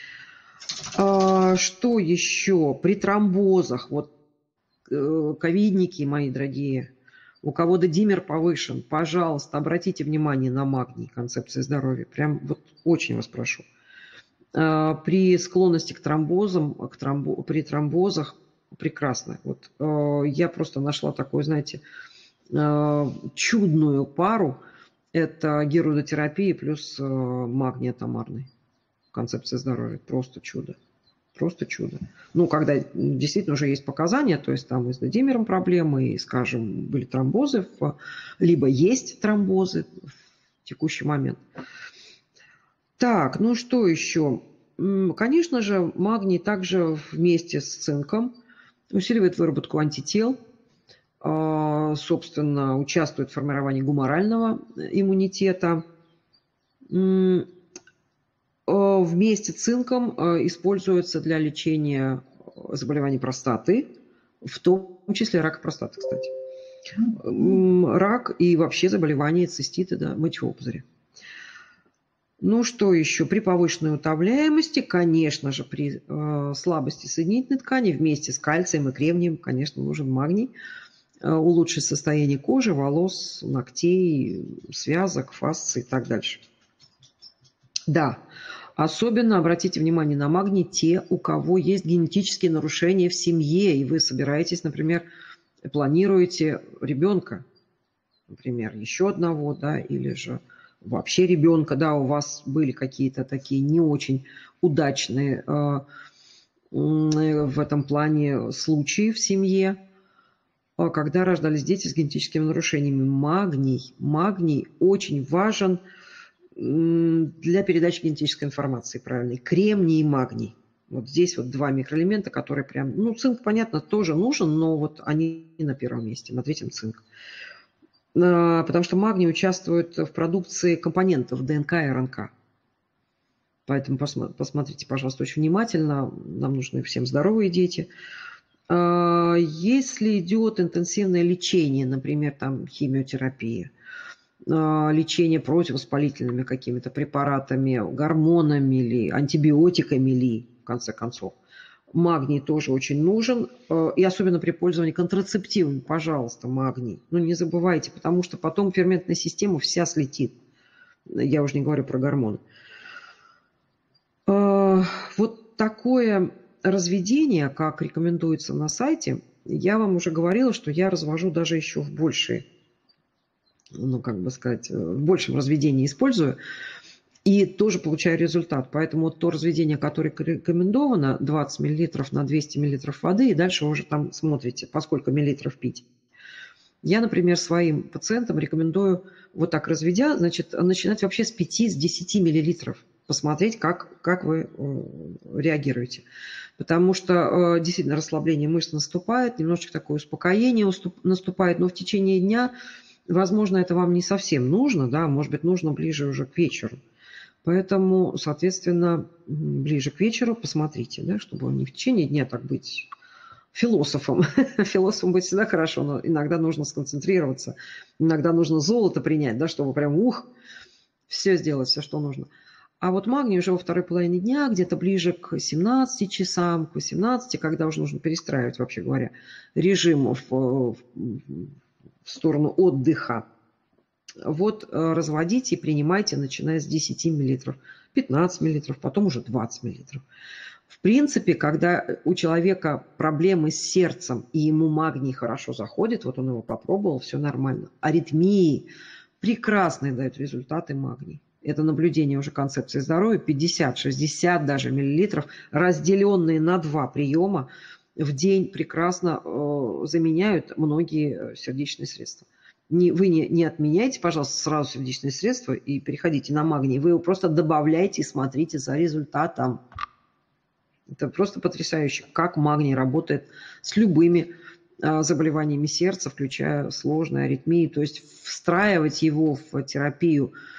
Что еще? При тромбозах, вот ковидники, мои дорогие, у кого димер повышен, пожалуйста, обратите внимание на магний, концепция здоровья. Прям вот очень вас прошу. При склонности к тромбозам, при тромбозах прекрасно. Вот я просто нашла такую, знаете, чудную пару. Это герудотерапия плюс магний атомарный. Концепция здоровья. Просто чудо. Просто чудо. Ну, когда действительно уже есть показания, то есть там и с димером проблемы, и, скажем, были тромбозы, либо есть тромбозы в текущий момент. Так, ну что еще? Конечно же, магний также вместе с цинком усиливает выработку антител, собственно, участвует в формировании гуморального иммунитета. Вместе с цинком используется для лечения заболеваний простаты, в том числе рака простаты, кстати. Рак и вообще заболевания цистита, да, мочевого пузыря. Ну, что еще? При повышенной утомляемости, конечно же, при слабости соединительной ткани вместе с кальцием и кремнием, конечно, нужен магний. Улучшить состояние кожи, волос, ногтей, связок, фасций и так дальше. Да, особенно обратите внимание на магний те, у кого есть генетические нарушения в семье, и вы собираетесь, например, планируете ребенка, например, еще одного, да, или же вообще ребенка, да, у вас были какие-то такие не очень удачные в этом плане случаи в семье, когда рождались дети с генетическими нарушениями. Магний очень важен для передачи генетической информации правильной. Кремний и магний. Вот здесь вот два микроэлемента, которые прям... Ну, цинк, понятно, тоже нужен, но вот они на первом месте, на третьем цинк. Потому что магний участвует в продукции компонентов ДНК и РНК. Поэтому посмотрите, пожалуйста, очень внимательно. Нам нужны всем здоровые дети. Если идет интенсивное лечение, например, там химиотерапия, лечение противовоспалительными какими-то препаратами, гормонами или антибиотиками ли, в конце концов, магний тоже очень нужен. И особенно при пользовании контрацептивами, пожалуйста, магний. Ну, не забывайте, потому что потом ферментная система вся слетит. Я уже не говорю про гормоны. Вот такое разведение, как рекомендуется на сайте, я вам уже говорила, что я развожу даже еще в большей, ну, как бы сказать, в большем разведении использую. И тоже получаю результат. Поэтому вот то разведение, которое рекомендовано, 20 мл на 200 мл воды, и дальше уже там смотрите, по сколько миллилитров пить. Я, например, своим пациентам рекомендую вот так разведя, значит, начинать вообще с 5-10 миллилитров. Посмотреть, как вы реагируете. Потому что действительно расслабление мышц наступает, немножечко такое успокоение наступает, но в течение дня, возможно, это вам не совсем нужно, да, может быть, нужно ближе уже к вечеру. Поэтому, соответственно, ближе к вечеру посмотрите, да, чтобы не в течение дня так быть философом. Философом быть всегда хорошо, но иногда нужно сконцентрироваться, иногда нужно золото принять, да, чтобы прям все сделать, все, что нужно. А вот магний уже во второй половине дня, где-то ближе к 17 часам, к 18, когда уже нужно перестраивать, вообще говоря, режим в сторону отдыха. Вот разводите и принимайте, начиная с 10 мл, 15 мл, потом уже 20 мл. В принципе, когда у человека проблемы с сердцем, и ему магний хорошо заходит, вот он его попробовал, все нормально. Аритмии прекрасные дают результаты магний. Это наблюдение уже концепции здоровья, 50-60 даже миллилитров, разделенные на 2 приема в день прекрасно заменяют многие сердечные средства. Вы не отменяйте, пожалуйста, сразу сердечные средства и переходите на магний. Вы его просто добавляйте и смотрите за результатом. Это просто потрясающе, как магний работает с любыми заболеваниями сердца, включая сложные аритмии. То есть встраивать его в терапию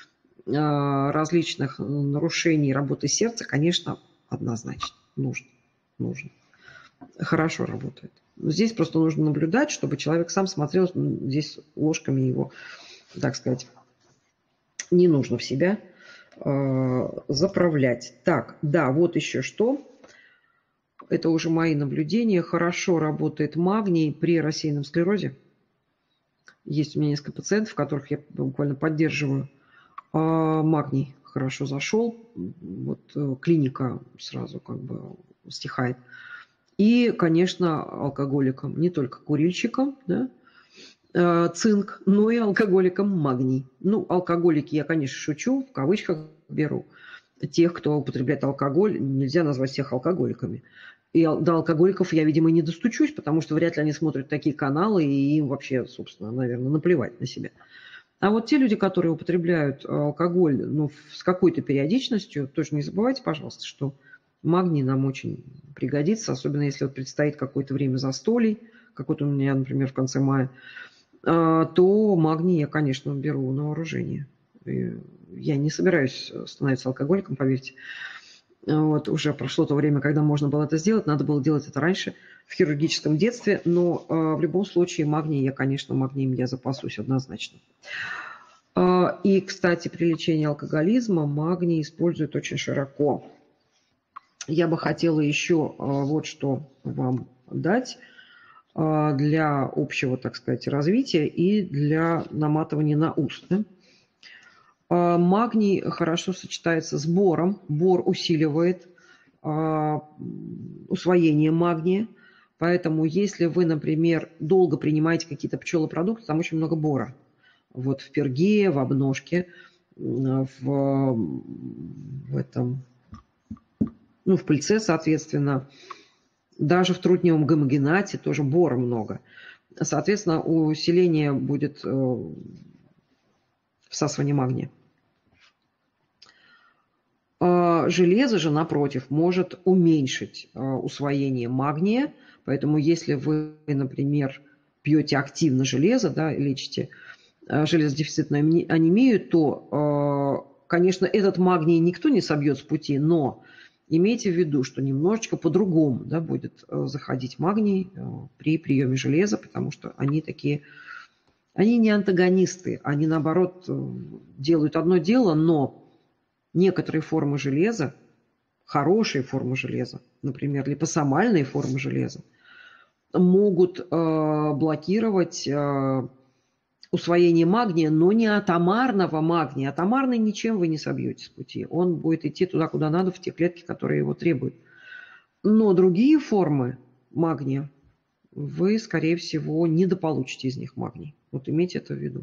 различных нарушений работы сердца, конечно, однозначно нужно. Хорошо работает. Но здесь просто нужно наблюдать, чтобы человек сам смотрел, здесь ложками его, так сказать, не нужно в себя заправлять. Так, да, вот еще что. Это уже мои наблюдения. Хорошо работает магний при рассеянном склерозе. Есть у меня несколько пациентов, которых я буквально поддерживаю. Магний хорошо зашел. Вот клиника сразу как бы стихает. И, конечно, алкоголикам, не только курильщикам, да, цинк, но и алкоголикам магний. Ну, алкоголики, я, конечно, шучу, в кавычках беру. Тех, кто употребляет алкоголь, нельзя назвать всех алкоголиками. И до алкоголиков я, видимо, не достучусь, потому что вряд ли они смотрят такие каналы, и им вообще, собственно, наверное, наплевать на себя. А вот те люди, которые употребляют алкоголь, ну, с какой-то периодичностью, тоже не забывайте, пожалуйста, что магний нам очень пригодится, особенно если вот предстоит какое-то время застолий, как вот у меня, например, в конце мая, то магний я, конечно, беру на вооружение. Я не собираюсь становиться алкоголиком, поверьте. Вот, уже прошло то время, когда можно было это сделать. Надо было делать это раньше, в хирургическом детстве. Но в любом случае магний я, конечно, магнием я запасусь однозначно. И, кстати, при лечении алкоголизма магний используют очень широко. Я бы хотела еще вот что вам дать для общего, так сказать, развития и для наматывания на ус. Да? Магний хорошо сочетается с бором. Бор усиливает усвоение магния. Поэтому если вы, например, долго принимаете какие-то пчелопродукты, там очень много бора. Вот в перге, в обножке, в этом, ну, в пыльце, соответственно, даже в трутневом гомогенате тоже бора много. Соответственно, усиление будет всасывание магния. Железо же, напротив, может уменьшить усвоение магния. Поэтому если вы, например, пьете активно железо, да, лечите железодефицитную анемию, то, конечно, этот магний никто не собьет с пути, но имейте в виду, что немножечко по-другому, да, будет заходить магний при приеме железа, потому что они такие, они не антагонисты, они, наоборот, делают одно дело, но некоторые формы железа, хорошие формы железа, например, липосомальные формы железа, могут блокировать усвоение магния, но не атомарного магния. Атомарный ничем вы не собьете с пути. Он будет идти туда, куда надо, в те клетки, которые его требуют. Но другие формы магния вы, скорее всего, недополучите из них магний. Вот имейте это в виду.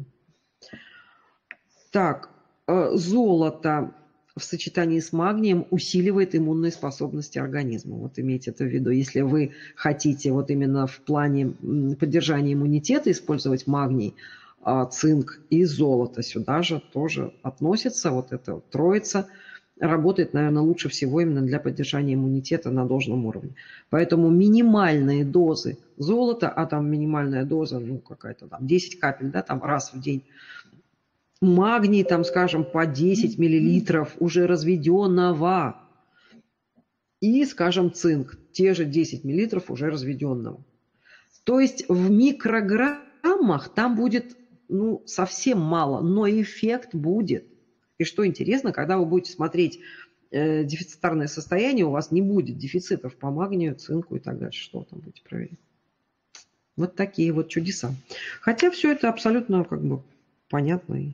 Так, золото в сочетании с магнием усиливает иммунные способности организма. Вот имейте это в виду. Если вы хотите вот именно в плане поддержания иммунитета использовать магний, цинк и золото сюда же тоже относится. Вот эта троица работает, наверное, лучше всего именно для поддержания иммунитета на должном уровне. Поэтому минимальные дозы золота, а там минимальная доза, ну какая-то там 10 капель, да, там раз в день. Магний, там, скажем, по 10 миллилитров уже разведенного. И, скажем, цинк, те же 10 миллилитров уже разведенного. То есть в микрограммах там будет, ну, совсем мало, но эффект будет. И что интересно, когда вы будете смотреть дефицитарное состояние, у вас не будет дефицитов по магнию, цинку и так дальше. Что вы там будете проверять? Вот такие вот чудеса. Хотя все это абсолютно как бы понятно.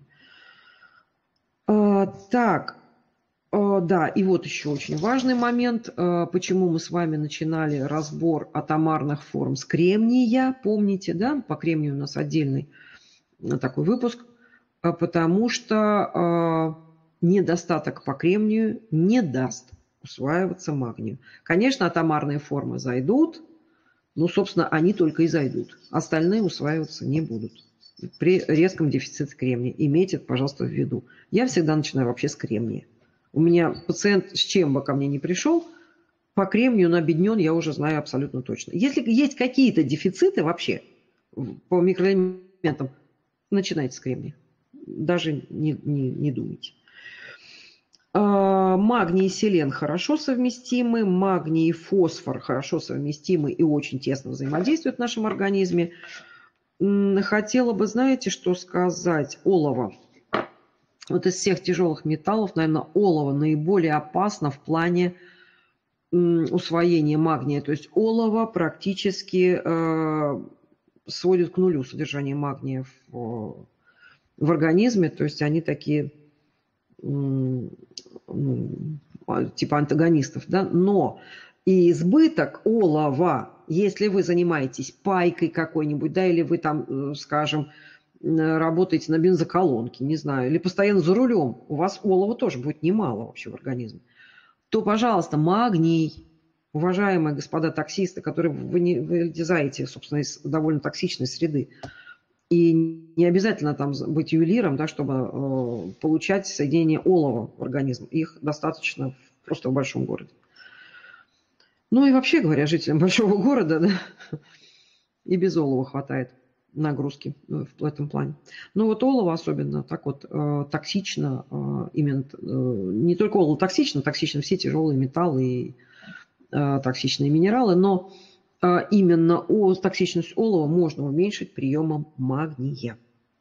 Так, да, и вот еще очень важный момент, почему мы с вами начинали разбор атомарных форм с кремния, помните, да, по кремнию у нас отдельный такой выпуск, потому что недостаток по кремнию не даст усваиваться магнию. Конечно, атомарные формы зайдут, но, собственно, они только и зайдут, остальные усваиваться не будут. При резком дефиците кремния. Имейте это, пожалуйста, в виду. Я всегда начинаю вообще с кремния. У меня пациент с чем бы ко мне не пришел, по кремнию он обеднен, я уже знаю абсолютно точно. Если есть какие-то дефициты вообще по микроэлементам, начинайте с кремния. Даже не думайте. Магний и селен хорошо совместимы, магний и фосфор хорошо совместимы и очень тесно взаимодействуют в нашем организме. Хотела бы, знаете, что сказать? Олово. Вот из всех тяжелых металлов, наверное, олово наиболее опасно в плане усвоения магния. То есть олово практически сводит к нулю содержание магния в организме. То есть они такие типа антагонистов, да, но и избыток олова, если вы занимаетесь пайкой какой-нибудь, да, или вы там, скажем, работаете на бензоколонке, не знаю, или постоянно за рулем, у вас олова тоже будет немало вообще в организме, то, пожалуйста, магний, уважаемые господа таксисты, которые вылезаете, собственно, из довольно токсичной среды, и не обязательно там быть ювелиром, да, чтобы получать соединение олова в организм. Их достаточно просто в большом городе. Ну и вообще говоря, жителям большого города, да, и без олова хватает нагрузки в этом плане. Но вот олово особенно так вот токсично, именно не только олово токсично, токсичны все тяжелые металлы и токсичные минералы, но именно токсичность олова можно уменьшить приемом магния.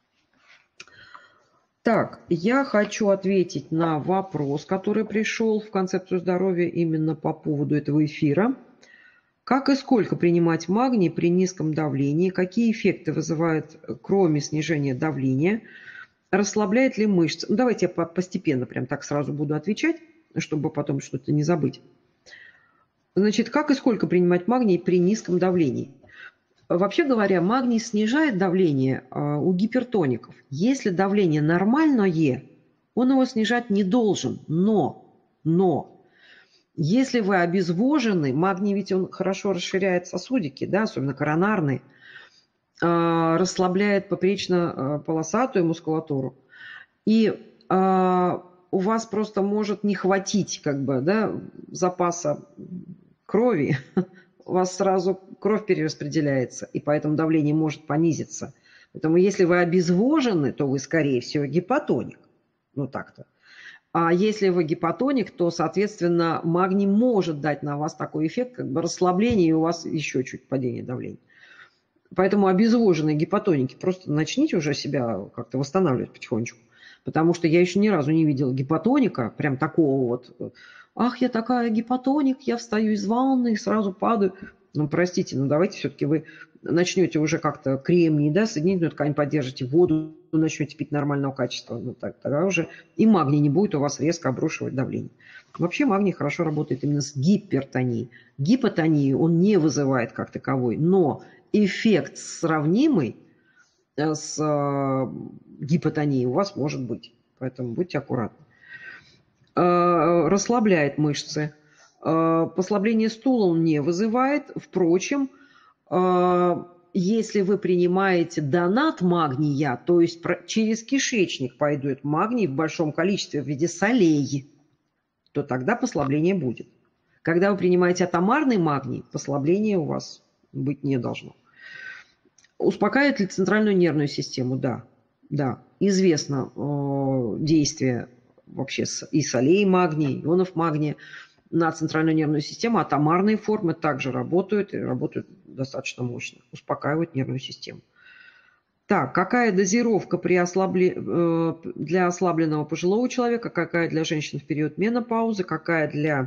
Так, я хочу ответить на вопрос, который пришел в концепцию здоровья именно по поводу этого эфира. Как и сколько принимать магний при низком давлении? Какие эффекты вызывает, кроме снижения давления? Расслабляет ли мышцы? Ну, давайте я постепенно прям так сразу буду отвечать, чтобы потом что-то не забыть. Значит, как и сколько принимать магний при низком давлении? Вообще говоря, магний снижает давление у гипертоников. Если давление нормальное, он его снижать не должен. Но, если вы обезвожены, магний ведь он хорошо расширяет сосудики, да, особенно коронарные, расслабляет поперечно-полосатую мускулатуру. И у вас просто может не хватить как бы, да, запаса крови, у вас сразу кровь перераспределяется, и поэтому давление может понизиться. Поэтому если вы обезвожены, то вы, скорее всего, гипотоник. Ну так-то. А если вы гипотоник, то, соответственно, магний может дать на вас такой эффект, как бы расслабление, и у вас еще чуть падение давления. Поэтому обезвоженные гипотоники, просто начните уже себя как-то восстанавливать потихонечку. Потому что я еще ни разу не видела гипотоника, прям такого вот, ах, я такая гипотоник, я встаю из ванны и сразу падаю. Ну, простите, но давайте все-таки вы начнете уже как-то кремний, да, соединительную ткань поддержите, воду начнете пить нормального качества. Ну, тогда уже и магний не будет у вас резко обрушивать давление. Вообще магний хорошо работает именно с гипертонией. Гипотонию он не вызывает как таковой, но эффект сравнимый с гипотонией у вас может быть. Поэтому будьте аккуратны. Расслабляет мышцы. Послабление стула он не вызывает. Впрочем, если вы принимаете донат магния, то есть через кишечник пойдет магний в большом количестве в виде солей, то тогда послабление будет. Когда вы принимаете атомарный магний, послабления у вас быть не должно. Успокаивает ли центральную нервную систему? Да. Да. Известно действие вообще и солей магния, ионов магния на центральную нервную систему. Атомарные формы также работают, и работают достаточно мощно. Успокаивают нервную систему. Так, какая дозировка для ослабленного пожилого человека, какая для женщин в период менопаузы, какая для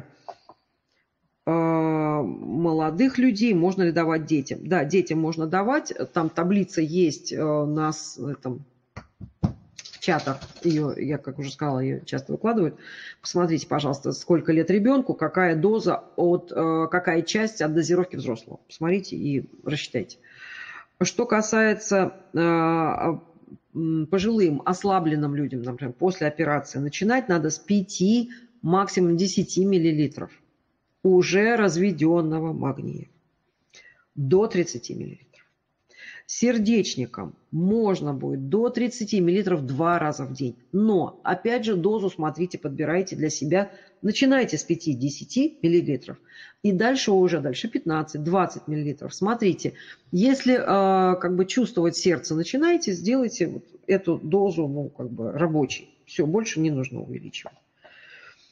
молодых людей, можно ли давать детям? Да, детям можно давать. Там таблица есть у нас в чатах. Ее, я, как уже сказала, ее часто выкладывают. Посмотрите, пожалуйста, сколько лет ребенку, какая доза, какая часть от дозировки взрослого. Посмотрите и рассчитайте. Что касается пожилым, ослабленным людям, например, после операции, начинать надо с 5, максимум 10 миллилитров уже разведенного магния до 30 миллилитров. Сердечникам можно будет до 30 миллилитров 2 раза в день. Но, опять же, дозу, смотрите, подбирайте для себя. Начинайте с 5-10 миллилитров. И дальше 15-20 миллилитров. Смотрите, если как бы чувствовать сердце начинаете, сделайте вот эту дозу рабочей. Все, больше не нужно увеличивать.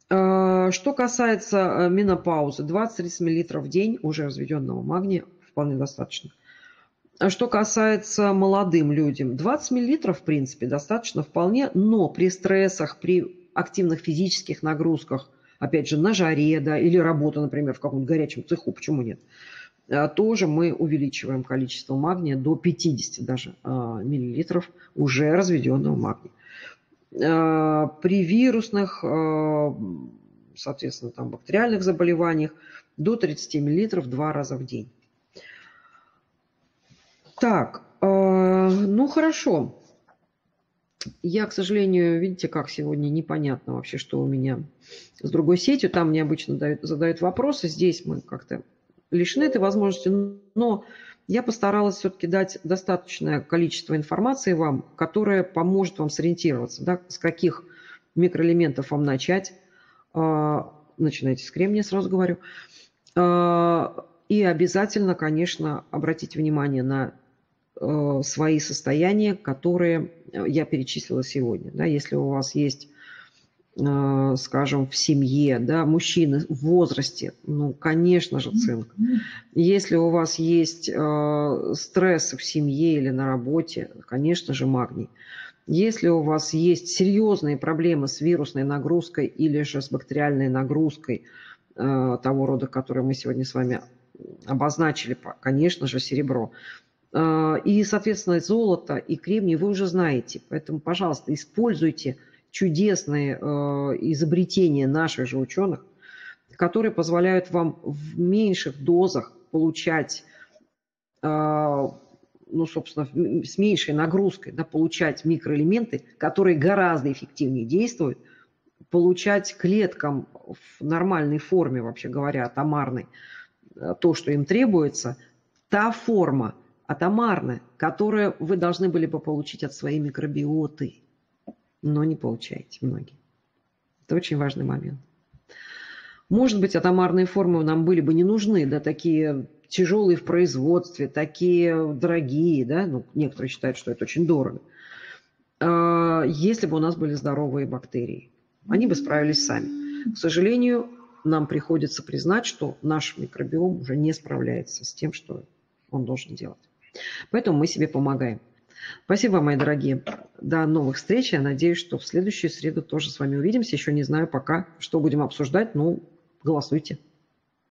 Что касается менопаузы, 20-30 мл в день уже разведенного магния вполне достаточно. А что касается молодым людям, 20 мл, в принципе, достаточно вполне, но при стрессах, при активных физических нагрузках, опять же, на жаре, да, или работа, например, в каком-нибудь горячем цеху, почему нет, тоже мы увеличиваем количество магния до 50 даже миллилитров уже разведенного магния. При вирусных, соответственно, там, бактериальных заболеваниях до 30 миллилитров 2 раза в день. Так, ну хорошо. Я, к сожалению, видите, как сегодня непонятно вообще, что у меня с другой сетью. Там мне обычно задают вопросы. Здесь мы как-то лишены этой возможности. Но я постаралась все-таки дать достаточное количество информации вам, которая поможет вам сориентироваться, да, с каких микроэлементов вам начать. Начинайте с кремния, сразу говорю. И обязательно, конечно, обратите внимание на свои состояния, которые я перечислила сегодня. Да, если у вас есть, скажем, в семье, да, мужчины в возрасте, ну, конечно же, цинк. Если у вас есть стрессы в семье или на работе, конечно же, магний. Если у вас есть серьезные проблемы с вирусной нагрузкой или же с бактериальной нагрузкой того рода, который мы сегодня с вами обозначили, конечно же, серебро. И, соответственно, золото и кремний вы уже знаете. Поэтому, пожалуйста, используйте чудесные изобретения наших же ученых, которые позволяют вам в меньших дозах получать, ну, собственно, с меньшей нагрузкой, да, получать микроэлементы, которые гораздо эффективнее действуют, получать клеткам в нормальной форме, вообще говоря, атомарной, то, что им требуется, та форма атомарная, которую вы должны были бы получить от своей микробиоты, но не получаете многие. Это очень важный момент. Может быть, атомарные формы нам были бы не нужны, да, такие тяжелые в производстве, такие дорогие, да, ну, некоторые считают, что это очень дорого, если бы у нас были здоровые бактерии. Они бы справились сами. К сожалению, нам приходится признать, что наш микробиом уже не справляется с тем, что он должен делать. Поэтому мы себе помогаем. Спасибо, мои дорогие. До новых встреч. Я надеюсь, что в следующую среду тоже с вами увидимся. Еще не знаю пока, что будем обсуждать. Ну, голосуйте.